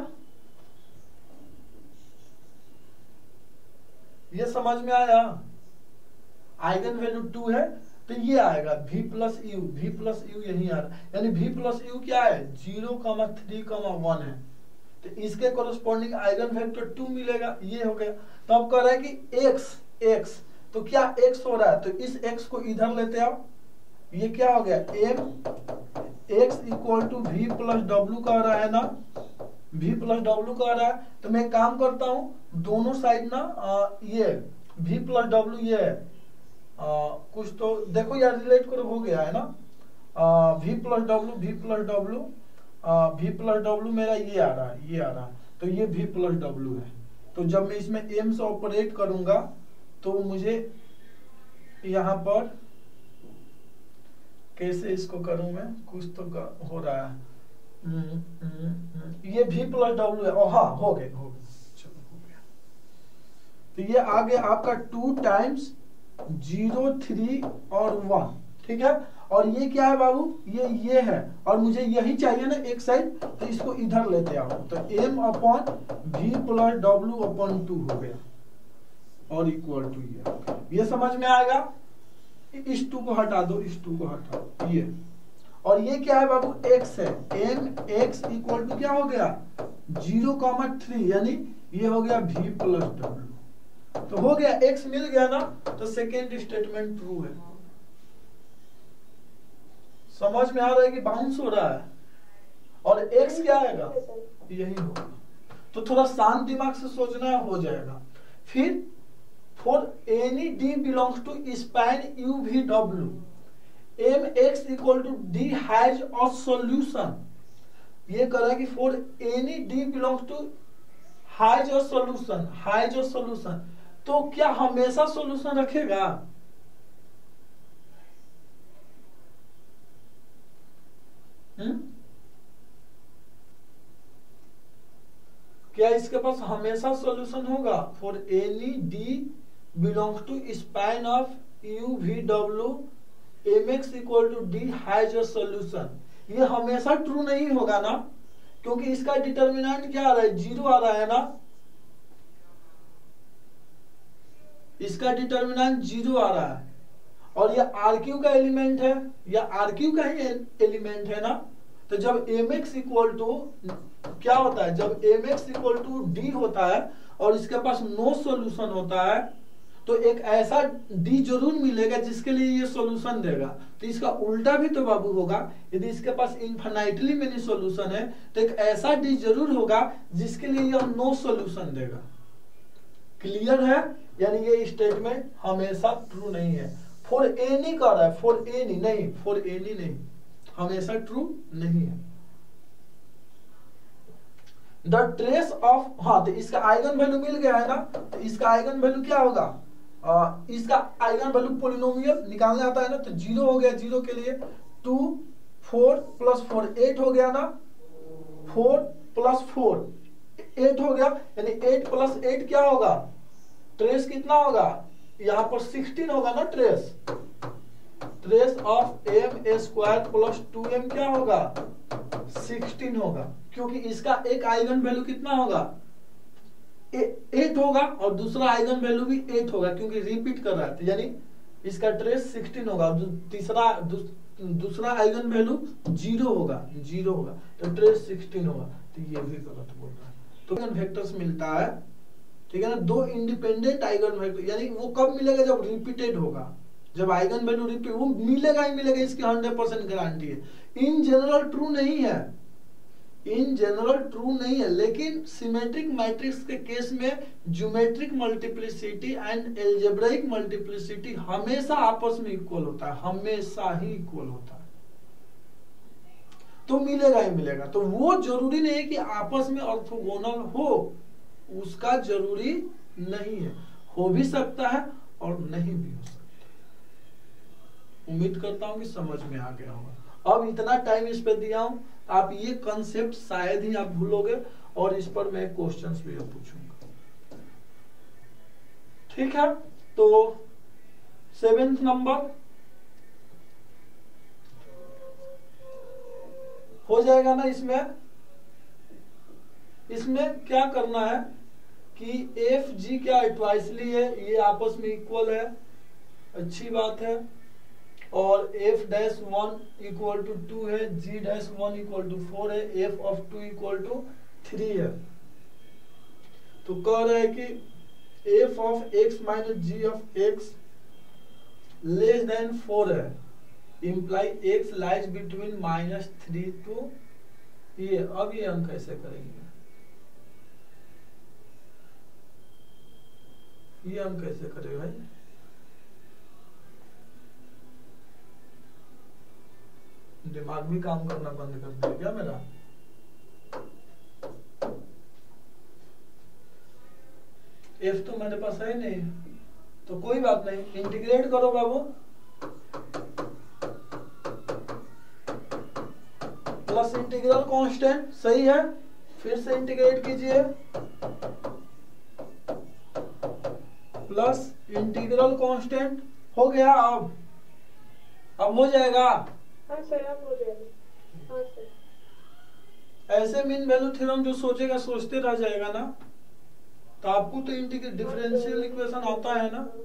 ये समझ में आया। आइगन वैल्यू टू है तो ये आएगा v plus U, v plus U यही आ रहा है, यानी v प्लस यू क्या है, zero comma three comma one है। तो इसके कोरस्पॉन्डिंग आइगन वेक्टर टू मिलेगा, ये हो गया। तो अब कह रहा है कि x x, तो क्या x हो रहा है, तो इस x को इधर लेते आओ, ये क्या हो गया m x equal to v plus W कह रहा है ना, v प्लस डब्ल्यू कह रहा है। तो मैं काम करता हूं दोनों साइड ना आ, ये v प्लस डब्ल्यू ये है आ, कुछ तो देखो यार रिलेट करो, हो गया है ना, आ, v plus W v plus W v plus W मेरा ये आ रहा है, ये आ रहा है, तो ये v प्लस डब्ल्यू है। तो जब मैं इसमें m से ऑपरेट करूंगा तो मुझे यहाँ पर कैसे इसको करूं मैं, कुछ तो हो रहा है, हम्म, हम्म, हम्म, ये v प्लस डब्ल्यू है, ओ हाँ हो गए हो गए, चलो हो गया। तो ये आ गया आपका टू टाइम्स जीरो थ्री और वन, ठीक है। और ये क्या है बाबू, ये ये है, और मुझे यही चाहिए ना एक साइड, तो इसको इधर लेते आओ, तो m upon v plus W upon two हो गया और इक्वल टू ये, ये समझ में आएगा। इस टू को हटा दो, इस टू को हटा दो, ये, और ये क्या है बाबू, x है, m x इक्वल टू क्या हो गया, जीरो कॉमा थ्री, यानी ये हो गया v प्लस डब्ल्यू। तो हो गया, x मिल गया ना, तो सेकेंड स्टेटमेंट ट्रू है। समझ में आ रहा है कि बाउंस हो रहा है, और x क्या आएगा, यही होगा। तो थोड़ा शांत दिमाग से सोचना, हो जाएगा। फिर for any d belongs to span u v w, mx equal to d has a solution। ये कह रहा है कि for any d belongs to has a solution, has a solution, तो क्या हमेशा सॉल्यूशन रखेगा, हम्म क्या इसके पास हमेशा सॉल्यूशन होगा। For any D belongs to span of U V W M X equal to D has a solution, ये हमेशा ट्रू नहीं होगा ना, क्योंकि इसका डिटर्मिनेंट क्या आ रहा है, जीरो आ रहा है ना, इसका डिटर्मिनेंट जीरो आ रहा है, और ये आर क्यू का एलिमेंट है, या आर क्यू का ही एलिमेंट है ना। तो जब एम एक्स इक्वल टू क्या होता है, जब M X equal to D होता है और इसके पास नो सॉल्यूशन होता है, तो एक ऐसा डी जरूर मिलेगा जिसके लिए ये सॉल्यूशन देगा। तो इसका उल्टा भी तो बाबू होगा, यदि इसके पास इनफाइनाइटली मेनी सॉल्यूशन है तो एक ऐसा डी जरूर होगा जिसके लिए यह नो सॉल्यूशन देगा। क्लियर है, यानी ये स्टेटमेंट हमेशा ट्रू नहीं है। फॉर एनी कह रहा है, फॉर एनी नहीं, फॉर एनी नहीं, हमेशा ट्रू नहीं है। द ट्रेस ऑफ, हाँ तो इसका आइगन वैल्यू मिल गया है ना, तो इसका आइगन वैल्यू क्या होगा, आ, इसका आइगन वैल्यू पोलिनोमियल निकालने आता है ना, तो जीरो हो गया, जीरो के लिए two four plus four eight हो गया ना, फोर प्लस फोर एट हो गया, यानी एट प्लस एट क्या होगा, ट्रेस कितना होगा, यहाँ पर सिक्सटीन होगा ना trace, trace of M square plus two M क्या होगा, सिक्सटीन होगा, क्योंकि इसका एक आइगन वैल्यू कितना होगा, एट होगा, और दूसरा आइगन वैल्यू भी एट होगा, क्योंकि रिपीट कर रहा है, यानी इसका ट्रेस सिक्सटीन होगा, और तीसरा दूसरा आइगन वैल्यू जीरो होगा, जीरो होगा तो ट्रेस सिक्सटीन होगा, तो ये भी गलत बोल रहा है। तो आइगन वेक्टर्स मिलता है, ठीक है ना, दो इंडिपेंडेंट आइगन वेक्टर, यानी वो कब मिलेगा जब रिपीटेड होगा, जब आइगन वैल्यू रिपीट, वो मिलेगा ही मिलेगा, इसकी हंड्रेड परसेंट गारंटी है। इन जनरल ट्रू नहीं है, इन जनरल ट्रू नहीं है, लेकिन सिमेट्रिक मैट्रिक्स के केस में geometric multiplicity and algebraic multiplicity हमेशा आपस में इक्वल होता है, हमेशा ही इक्वल होता है, तो मिलेगा ही मिलेगा। तो वो जरूरी नहीं है कि आपस में ऑर्थोगोनल हो, उसका जरूरी नहीं है, हो भी सकता है और नहीं भी हो सकता। उम्मीद करता हूं कि समझ में आ गया होगा। अब इतना टाइम इस पे दिया हूं, आप ये कॉन्सेप्ट शायद ही आप भूलोगे, और इस पर मैं क्वेश्चंस भी पूछूंगा, ठीक है। तो सेवेंथ नंबर हो जाएगा ना। इसमें इसमें क्या करना है कि एफ जी क्या ट्वाइसली है, ये आपस में इक्वल है, अच्छी बात है, और F dash one equal to two है, G dash one equal to four है, F of two equal to three है। तो कह रहे हैं कि F of X minus G of X less than four है, imply X lies between minus three two ये। अब ये हम कैसे करेंगे, ये हम कैसे करें भाई, दिमाग भी काम करना बंद कर दिया क्या मेरा। एफ तो मेरे पास है नहीं, तो कोई बात नहीं, इंटीग्रेट करो बाबू, प्लस इंटीग्रल कांस्टेंट, सही है, फिर से इंटीग्रेट कीजिए, प्लस इंटीग्रल कांस्टेंट हो गया। अब अब हो जाएगा,
हाँ सर, अब हो जाएगा, हाँ सर।
ऐसे मीन वैल्यू थ्योरम जो सोचेगा सोचते रह जाएगा ना, तो आपको तो इंटीग्रेट डिफरेंशियल इक्वेशन आता है ना।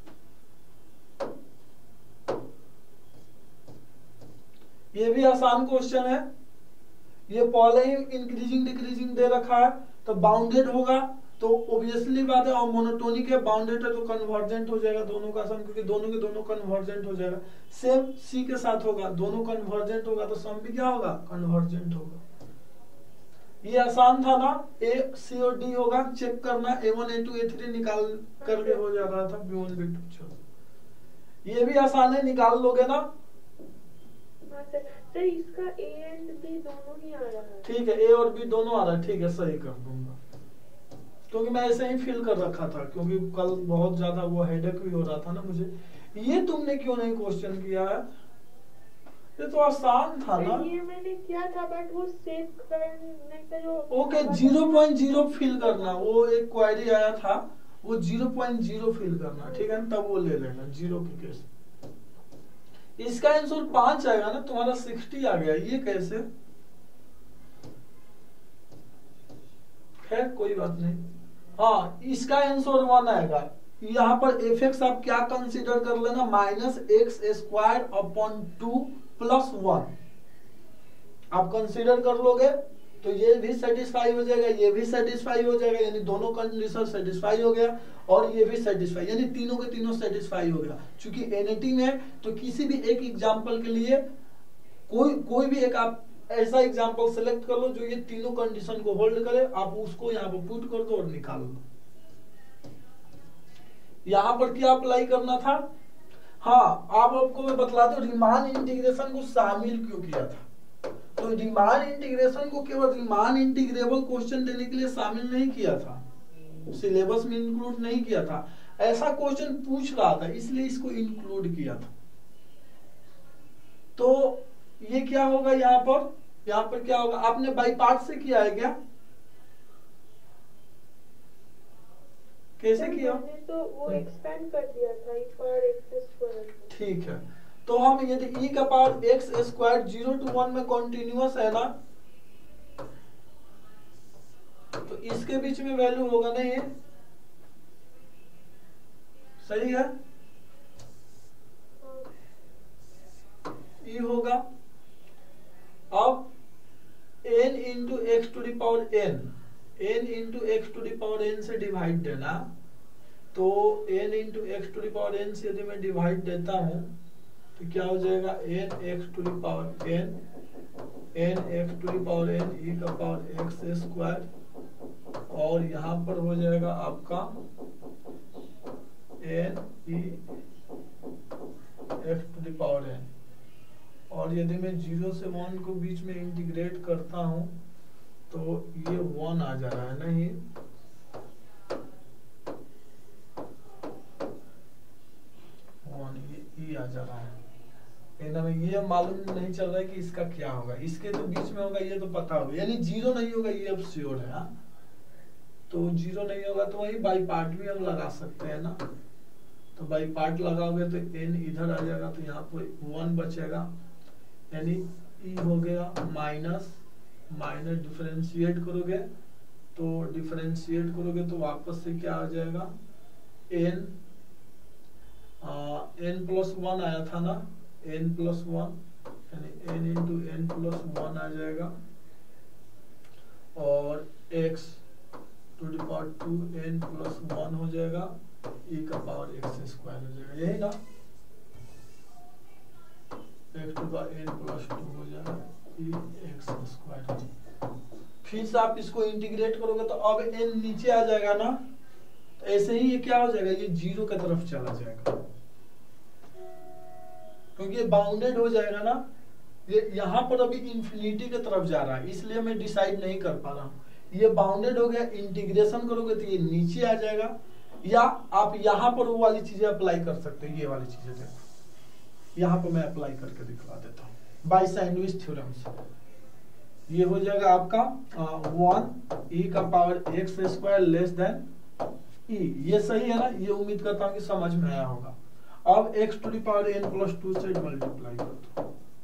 ये भी आसान क्वेश्चन है, ये पहले ही इंक्रीजिंग डिक्रीजिंग दे रखा है, तो बाउंडेड होगा तो ऑब्वियसली बात है, और मोनोटोनिक है, बाउंडेड है तो कन्वर्जेंट हो जाएगा दोनों का सम, क्योंकि दोनों के दोनों कन्वर्जेंट हो जाएगा। सेम सी के साथ होगा, दोनों कन्वर्जेंट होगा तो सम भी क्या होगा, कन्वर्जेंट होगा। ये आसान था ना, ए सी और डी होगा, चेक करना, A one A two A three निकाल करके हो जा रहा था, बी वन बी टू। चलो ये भी आसान है, निकाल लोगे ना।
हाँ सर, सर इसका ए एंड बी दोनों ही आ रहा है।
ठीक है, ए और बी दोनों आ रहा है, ठीक है, सही कर दूंगा, क्योंकि मैं ऐसे ही फील कर रखा था, क्योंकि कल बहुत ज्यादा वो हेडेक भी हो रहा था ना मुझे। ये तुमने क्यों नहीं क्वेश्चन किया है, ये तो आसान था ना।
ये मैंने किया था, बट वो सेव करने का जो
okay, zero point zero fill करना, वो एक क्वेरी आया था, वो जीरो पॉइंट जीरो फिल करना, ठीक है, तब वो ले लेना जीरो के केस। इसका आंसर पांच आएगा ना, तुम्हारा सिक्सटी आ गया, ये कैसे, खैर कोई बात नहीं। हाँ, इसका आंसर वन आएगा। यहाँ पर एफ एक्स आप क्या कंसीडर कर लेना, minus x square upon two plus one आप कंसीडर कर लोगे, तो ये भी सेटिस्फाई हो जाएगा, ये भी सेटिस्फाई हो जाएगा, यानी दोनों कंडीशन सेटिस्फाई हो गया, और ये भी सेटिस्फाई, यानी तीनों के तीनों सेटिस्फाई हो गया। चूंकि एनईटी में है, तो किसी भी एक एग्जांपल के लिए कोई कोई भी एक आप ऐसा एग्जांपल सेलेक्ट कर लो जो ये तीनों कंडीशन को होल्ड करे, आप उसको यहाँ पर पुट कर दो और निकाल लो। यहाँ पर क्या अप्लाई करना था, हाँ आप आपको मैं बतला दूं, रीमान इंटीग्रेशन को शामिल क्यों किया था। तो रीमान इंटीग्रेशन को केवल रीमान इंटीग्रेबल क्वेश्चन देने के लिए शामिल नहीं किया था, सिलेबस में इंक्लूड नहीं किया था, ऐसा क्वेश्चन पूछ रहा था, इसलिए इसको इंक्लूड किया था। तो ये क्या होगा, यहाँ पर यहाँ पर क्या होगा, आपने बाई पार्ट से किया है क्या, कैसे किया,
मैंने तो वो एक्सपेंड कर दिया था ई पावर एक्स स्क्वायर।
ठीक है, तो हम यदि ई का power X square zero two one में कॉन्टिन्यूअस है ना, तो इसके बीच में वैल्यू होगा ना, ये सही है, ई होगा। अब n into X to the power n, n into X to the power n से डिवाइड देना, तो n into X to the power n से यदि मैं डिवाइड देता हूं तो क्या हो जाएगा, n X to the power n, n X to the power n e का पावर एक्स स्क्वायर, और यहाँ पर हो जाएगा आपका n e X to the power n। और यदि मैं जीरो से वन को बीच में इंटीग्रेट करता हूं तो ये वन आ जा रहा है, नहीं वन, ये ई आ जा रहा है। लेकिन हमें ये मालूम नहीं चल रहा है कि इसका क्या होगा, इसके तो बीच में होगा ये तो पता होगा, यानी जीरो नहीं होगा ये अब श्योर है। हा? तो जीरो नहीं होगा तो वही बाई पार्ट भी हम लगा सकते हैं ना, तो बाई पार्ट लगाओगे तो n इधर आ जाएगा, तो यहाँ पर वन बचेगा, यानी e हो गया माइनस माइनस डिफरेंशिएट करोगे तो डिफरेंशिएट करोगे तो वापस से क्या आ जाएगा, n n प्लस वन आया था ना, n प्लस वन, यानी n into N plus one आ जाएगा, और x to the power two n plus one हो जाएगा, e का पावर एक्स स्क्वायर हो जाएगा, यही ना, x टू का n प्लस टू हो जाएगा, e एक्स स्क्वायर। फिर से आप इसको इंटीग्रेट करोगे तो अब n नीचे आ जाएगा ना, तो ऐसे ही ये क्या हो जाएगा, ये जीरो की तरफ चला जाएगा, क्योंकि ये बाउंडेड हो जाएगा ना, ये यहाँ पर अभी इंफिनिटी की तरफ जा रहा है, इसलिए मैं डिसाइड नहीं कर पा रहा हूँ। ये बाउंडेड हो गया, इंटीग्रेशन करोगे तो ये नीचे आ जाएगा, या आप यहाँ पर वो वाली चीजें अप्लाई कर सकते हैं, ये वाली चीजें देखो, यहाँ पर मैं अप्लाई करके दिखला देता हूँ बाय सैंडविच थ्योरम से। ये हो जाएगा आपका वन ई का power X square less than E, ये सही है ना, ये उम्मीद करता हूँ कि समझ में आया होगा। अब x to the power n plus two से मल्टीप्लाई कर दो,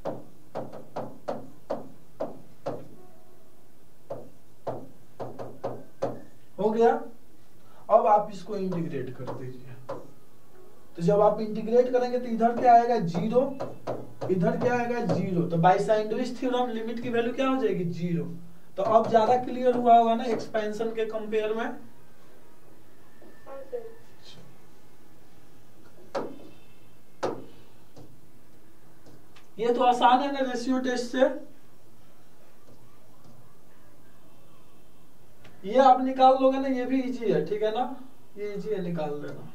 हो गया। अब आप इसको इंटीग्रेट कर दीजिए, तो जब आप इंटीग्रेट करेंगे तो इधर क्या आएगा, जीरो, इधर क्या आएगा, जीरो, तो बाय सैंडविच थ्योरम लिमिट की वैल्यू क्या हो जाएगी, जीरो। तो अब ज्यादा क्लियर हुआ होगा ना एक्सपेंशन के कंपेयर में। ये तो आसान है ना रेशियो टेस्ट से, ये आप निकाल लोगे ना, ये भी इजी है, ठीक है ना, ये इजी है, निकाल लेना।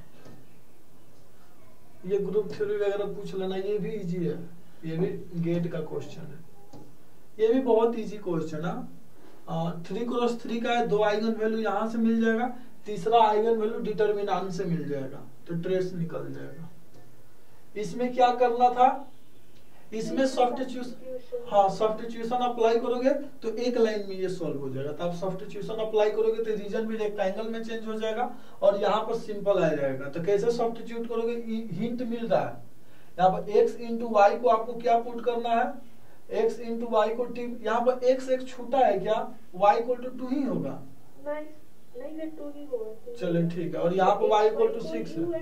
ये ग्रुप थ्योरी वगैरह पूछ लेना, ये भी इजी है, ये भी गेट का क्वेश्चन है, ये भी बहुत इजी क्वेश्चन है। थ्री क्रॉस थ्री का है, दो आइगन वैल्यू यहाँ से मिल जाएगा, तीसरा आइगन वैल्यू डिटर्मिनेंट से मिल जाएगा, तो ट्रेस निकल जाएगा। इसमें क्या करना था, इसमें सब्स्टिट्यूशन, हाँ सब्स्टिट्यूशन अप्लाई करोगे तो एक लाइन में ये सॉल्व हो जाएगा। तो आप सब्स्टिट्यूशन अप्लाई करोगे तो रीजन भी रेक्टेंगल में चेंज हो जाएगा और यहाँ पर सिंपल आ जाएगा। तो कैसे सब्स्टिट्यूट करोगे, हिंट मिल रहा है यहाँ पर, x इंटू वाई को आपको क्या पुट करना है, x इंटू वाई को टी, यहाँ पर x एक छूटा है क्या, y इक्वल टू टू ही होगा,
नहीं नहीं टू ही होगा,
चलो ठीक है, और यहाँ पर y इक्वल टू सिक्स है,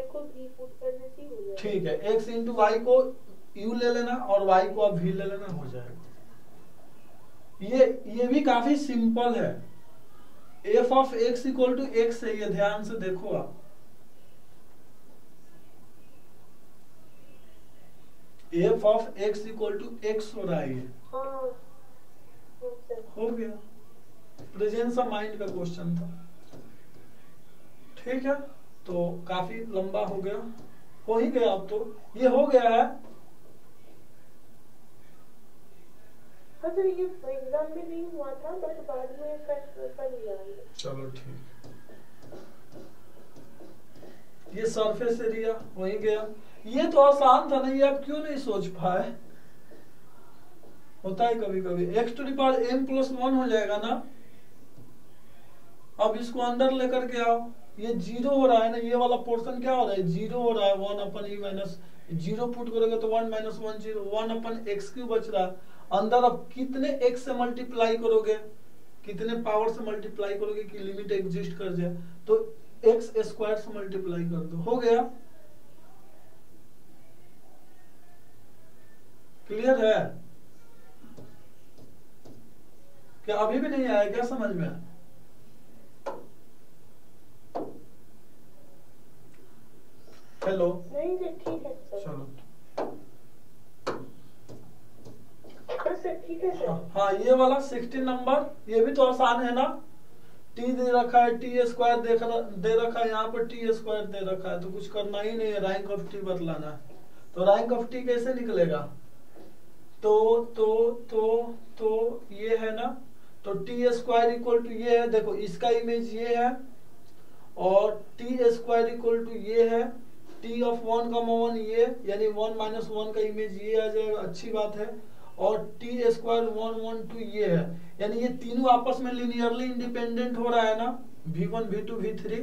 ठीक है, x इंटू वाई को u ले लेना और y को आप v ले लेना, हो जाएगा। ये ये भी काफी सिंपल है, f of x equal to x है, ये ध्यान से देखो आप, f of x equal to x हो रहा है, ये हो गया, प्रेजेंस ऑफ माइंड का क्वेश्चन था, ठीक है। तो काफी लंबा हो गया, हो ही गया, अब तो ये हो गया है।
सर ये एग्जाम में नहीं हुआ था, बट बाद में कर कर लिया।
चलो ठीक, ये सरफेस एरिया वही गया, ये तो आसान था ना, ये आप क्यों नहीं सोच पाए, होता है कभी कभी। x to the power m plus one हो जाएगा ना, अब इसको अंदर लेकर के आओ, ये जीरो हो रहा है ना, ये वाला पोर्शन क्या हो रहा है, जीरो हो रहा है, one upon E minus zero put करोगे तो one minus one zero, one upon X Q बच रहा है अंदर। अब कितने x से मल्टीप्लाई करोगे, कितने पावर से मल्टीप्लाई करोगे कि लिमिट एग्जिस्ट कर जाए, तो एक्स स्क्वायर से मल्टीप्लाई कर दो, हो गया। क्लियर है क्या? अभी भी नहीं आया क्या समझ में? हेलो,
नहीं सर ठीक है सर।
चलो
हाँ सर ठीक है सर।
हाँ, ये वाला सिक्सटीन नंबर ये भी तो आसान है ना। टी दे रखा है, टी स्क्वायर देख दे रखा है, यहाँ पर टी स्क्वायर दे रखा है, तो कुछ करना ही नहीं है, रैंक ऑफ टी बतलाना है। तो रैंक ऑफ टी कैसे निकलेगा? तो तो तो तो ये है ना, तो टी स्क्वायर इक्वल टू ये है, देखो इसका इमेज ये है, और टी स्क्वायर इक्वल टू ये है, टी ऑफ वन का वन ये, यानी वन माइनस वन का इमेज ये आ जाएगा, अच्छी बात है। और T square one one two ये है, यानी ये तीनों आपस में लिनियरली इंडिपेंडेंट हो रहा है ना, V one V two V three.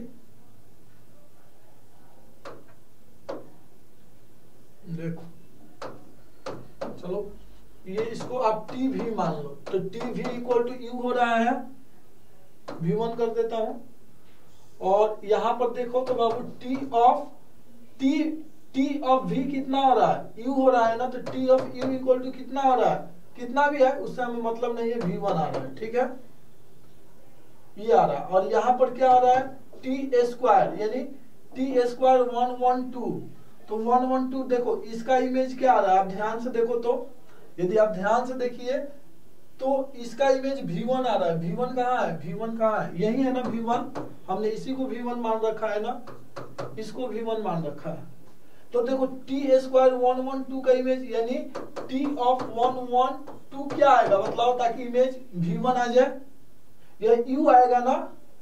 देखो चलो, ये इसको आप टी भी मान लो, तो टी भी इक्वल टू यू हो रहा है, वी वन कर देता हूं। और यहां पर देखो तो बाबू T of T T of V कितना हो रहा है? यू हो रहा है ना, तो T of u equal to कितना हो रहा है? कितना भी है उससे हमें मतलब नहीं है, वी वन आ रहा है, ठीक है, ये आ रहा है। और यहाँ पर क्या आ रहा है? टी स्क्वायर, यानी T square one one two, तो वन वन टू देखो इसका इमेज क्या आ रहा है? आप ध्यान से देखो, तो यदि आप ध्यान से देखिए तो इसका इमेज वी वन आ रहा है। वी वन कहाँ है? वी वन कहाँ है? यही है ना वी वन, हमने इसी को वी वन मान रखा है ना, इसको वी वन मान रखा है। तो देखो T square one one two का इमेज, यानी T of one one two क्या आएगा बतलाओ, ताकि इमेज वी वन आ जाए। यह यू आएगा ना,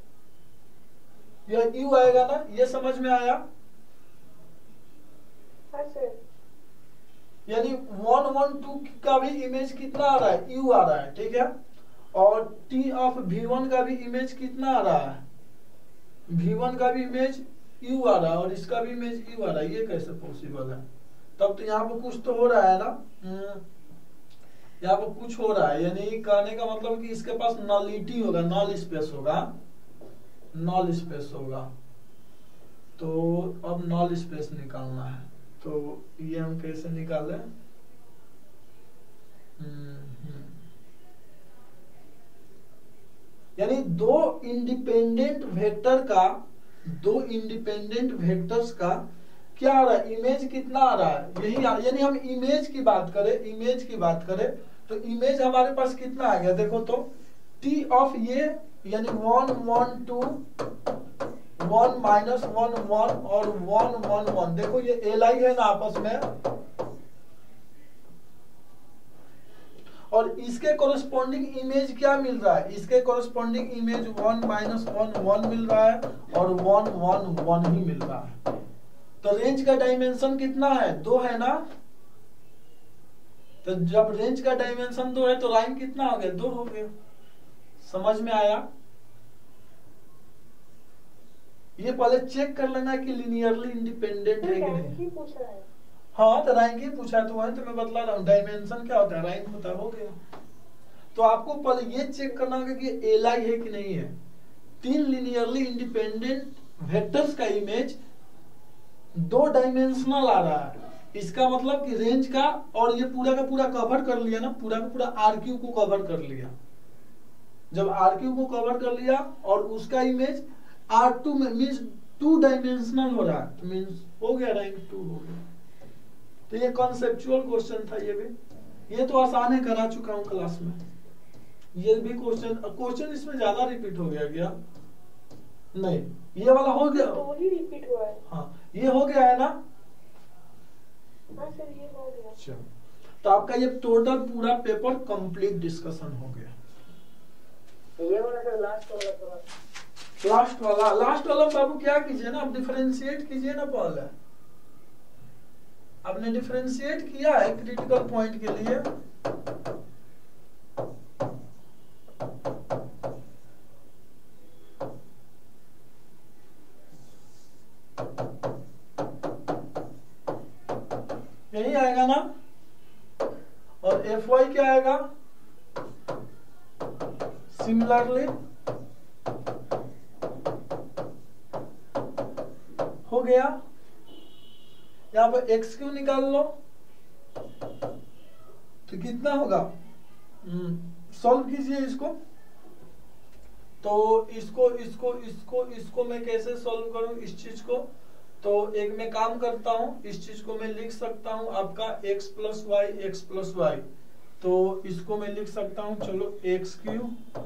यह यू आएगा ना, ये समझ में आया?
हाँ सर।
यानी वन वन टू का भी इमेज कितना आ रहा है? यू आ रहा है, ठीक है। और टी ऑफ वी वन का भी इमेज कितना आ रहा है? वी वन का भी इमेज यू आ रहा है, और इसका भी इमेज यू आ रहा है। ये कैसे पॉसिबल है? तब तो यहाँ पर कुछ तो हो रहा है ना, यहाँ पर कुछ हो रहा है, यानी कहने का मतलब कि इसके पास नॉलिटी होगा, नॉल स्पेस होगा, नॉल स्पेस होगा। तो अब नॉल स्पेस निकालना है, तो ये हम कैसे निकालें? यानी दो इंडिपेंडेंट वेक्टर का, दो इंडिपेंडेंट वेक्टर्स का क्या आ रहा है? इमेज कितना आ रहा है? यही, यानी हम इमेज की बात करें, इमेज की बात करें तो इमेज हमारे पास कितना आ गया? देखो तो टी ऑफ ये, यानी one one two, one minus one one और वन वन वन, देखो ये एल आई है ना आपस में, और इसके कोरस्पॉन्डिंग इमेज क्या मिल रहा है? इसके corresponding image one minus one one मिल रहा है, और वन वन वन ही मिल रहा है। तो रेंज का डायमेंशन कितना है? दो है ना। तो जब रेंज का डायमेंशन दो है तो रैंक कितना हो गया? दो हो गया। समझ में आया? ये पहले चेक कर लेना कि लिनियरली इंडिपेंडेंट है कि नहीं।
पूछ रहा है।
हाँ, तो रैंक ही पूछा है, तो वही तो मैं बतला रहा हूँ, डायमेंशन क्या होता है, रैंक होता है, हो गया। तो आपको पहले ये चेक करना होगा कि एल आई है कि नहीं है। तीन लिनियरली इंडिपेंडेंट वेक्टर्स का इमेज दो डायमेंशनल आ रहा है, इसका मतलब कि रेंज का, और ये पूरा का पूरा कवर कर लिया ना, पूरा का पूरा आर क्यू को कवर कर लिया। जब आर क्यू को कवर कर लिया और उसका इमेज आर टू में मीन्स टू डायमेंशनल हो रहा है, तो मीन्स हो गया, रैंक टू हो गया। तो ये कॉन्सेप्चुअल क्वेश्चन था, ये भी, ये तो आसान है, करा चुका हूं क्लास में। ये भी क्वेश्चन क्वेश्चन इसमें ज्यादा रिपीट हो गया क्या? नहीं, ये वाला हो गया,
तो ही रिपीट हुआ है।
हाँ, ये हो गया है ना।
हाँ सर, ये हो गया।
चलो, तो आपका ये टोटल पूरा पेपर कंप्लीट डिस्कशन हो गया।
ये वाला सर लास्ट वाला तो
लास्ट वाला लास्ट वाला बाबू क्या कीजिए ना, आप डिफरेंशिएट कीजिए ना पहले। आपने डिफरेंशिएट किया है क्रिटिकल पॉइंट के लिए, यही आएगा ना। और एफ वाई क्या आएगा? सिमिलरली हो गया। यहाँ पर एक्स क्यू निकाल लो, तो कितना होगा, सॉल्व कीजिए इसको। तो इसको इसको इसको इसको मैं कैसे सॉल्व करूं इस चीज को, तो एक मैं काम करता हूं, इस चीज को मैं लिख सकता हूं आपका x plus y x plus y, तो इसको मैं लिख सकता हूं, चलो x cube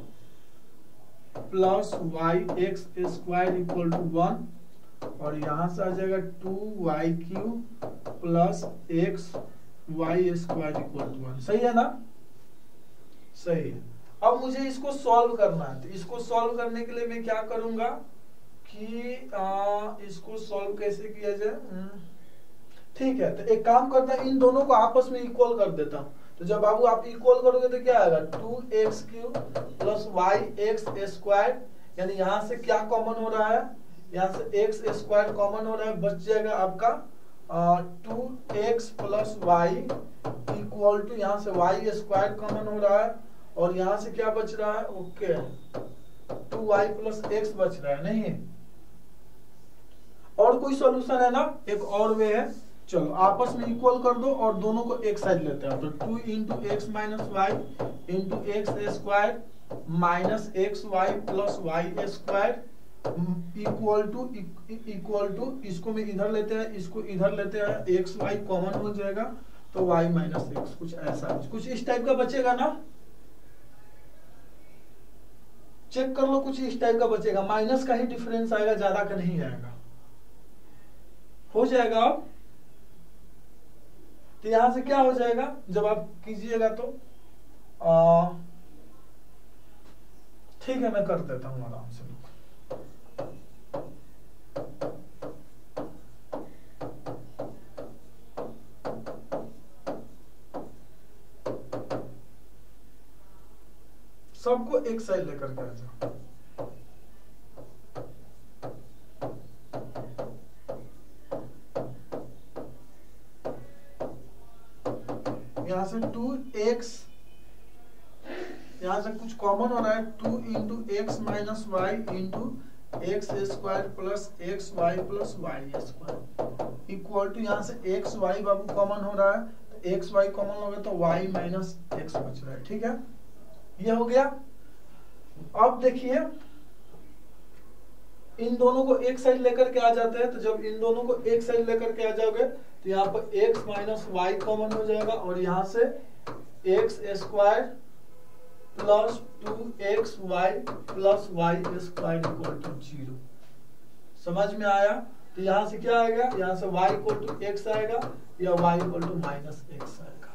plus y x square equal to one, और यहां से आ जाएगा two y cube plus x y square equal to one. सही है ना, सही है। अब मुझे इसको सॉल्व करना है, तो इसको सॉल्व करने के लिए मैं क्या करूंगा कि आ, इसको सॉल्व कैसे किया जाए, ठीक है। तो एक काम करता है, इन दोनों को आपस में इक्वल कर देता हूं। तो जब बाबू आप इक्वल करोगे तो क्या आएगा, two x cube plus y x square, यानी यहां से क्या कॉमन हो रहा है, यहाँ से एक्स स्क्वायर कॉमन हो रहा है, बच जाएगा आपका two x plus y equal to, यहाँ से वाई स्क्वायर कॉमन हो रहा है, और यहाँ से क्या बच रहा है, okay two y plus x बच रहा है, नहीं और कोई सॉल्यूशन है ना, एक और वे है, चलो आपस में इक्वल कर दो और दोनों को एक साइड लेते हैं। तो two into x minus y into x square minus x y plus y square equal to equal to, इसको में इधर लेते हैं, इसको इधर लेते हैं, एक्स वाई कॉमन हो जाएगा, तो वाई माइनस एक्स, कुछ ऐसा कुछ इस टाइप का बचेगा ना, चेक कर लो, कुछ इस टाइप का बचेगा, माइनस का ही डिफरेंस आएगा, ज्यादा का नहीं आएगा, हो जाएगा। अब तो यहां से क्या हो जाएगा जब आप कीजिएगा तो आ, ठीक है, मैं कर देता हूं आराम से। सबको एक साइड लेकर के आ जाओ, यहां से टू एक्स, यहां से कुछ कॉमन हो रहा है, two into x minus y into x square plus x y plus y square equal to, यहां से एक्स वाई बाबू कॉमन हो रहा है, तो एक्स वाई कॉमन हो गया तो वाई माइनस एक्स बच रहा है, ठीक है, ये हो गया। अब देखिए इन दोनों को एक साइड लेकर के आ जाते हैं, तो जब इन दोनों को एक साइड लेकर के आ जाओगे तो यहाँ पर x माइनस वाई कॉमन हो जाएगा, और यहाँ से x square plus two x y plus y square equal to zero. समझ में आया? तो यहाँ से क्या आएगा, यहाँ से y इक्वल टू एक्स आएगा या y equal to minus x आएगा,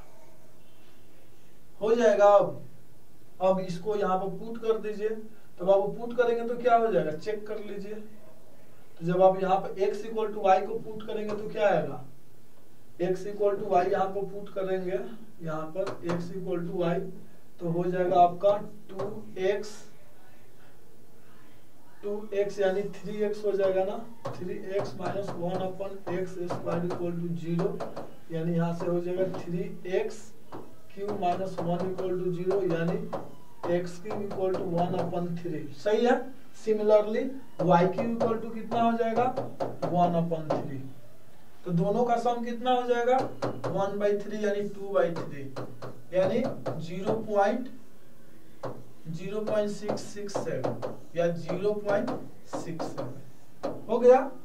हो जाएगा। अब अब इसको यहाँ पर पुट कर दीजिए, तो बाबू पुट करेंगे तो क्या हो जाएगा, चेक कर लीजिए। तो जब आप यहाँ पर x इक्वल टू वाई को पुट करेंगे तो क्या आएगा, x इक्वल टू वाई यहाँ पर पुट करेंगे, यहाँ पर x इक्वल टू वाई, तो हो जाएगा आपका टू एक्स टू एक्स यानी थ्री एक्स हो जाएगा ना, three x minus one upon x square equal to zero, यानी यहाँ से हो जाएगा three x cube minus one equal to zero, यानी x cube equal to one upon three. सही है। Similarly y cube equal to कितना हो जाएगा, वन अपन थ्री। तो दोनों का सम कितना हो जाएगा, वन बाई थ्री यानी टू बाई थ्री, यानी zero point zero point six six seven या जीरो पॉइंट सिक्स सेवन हो गया।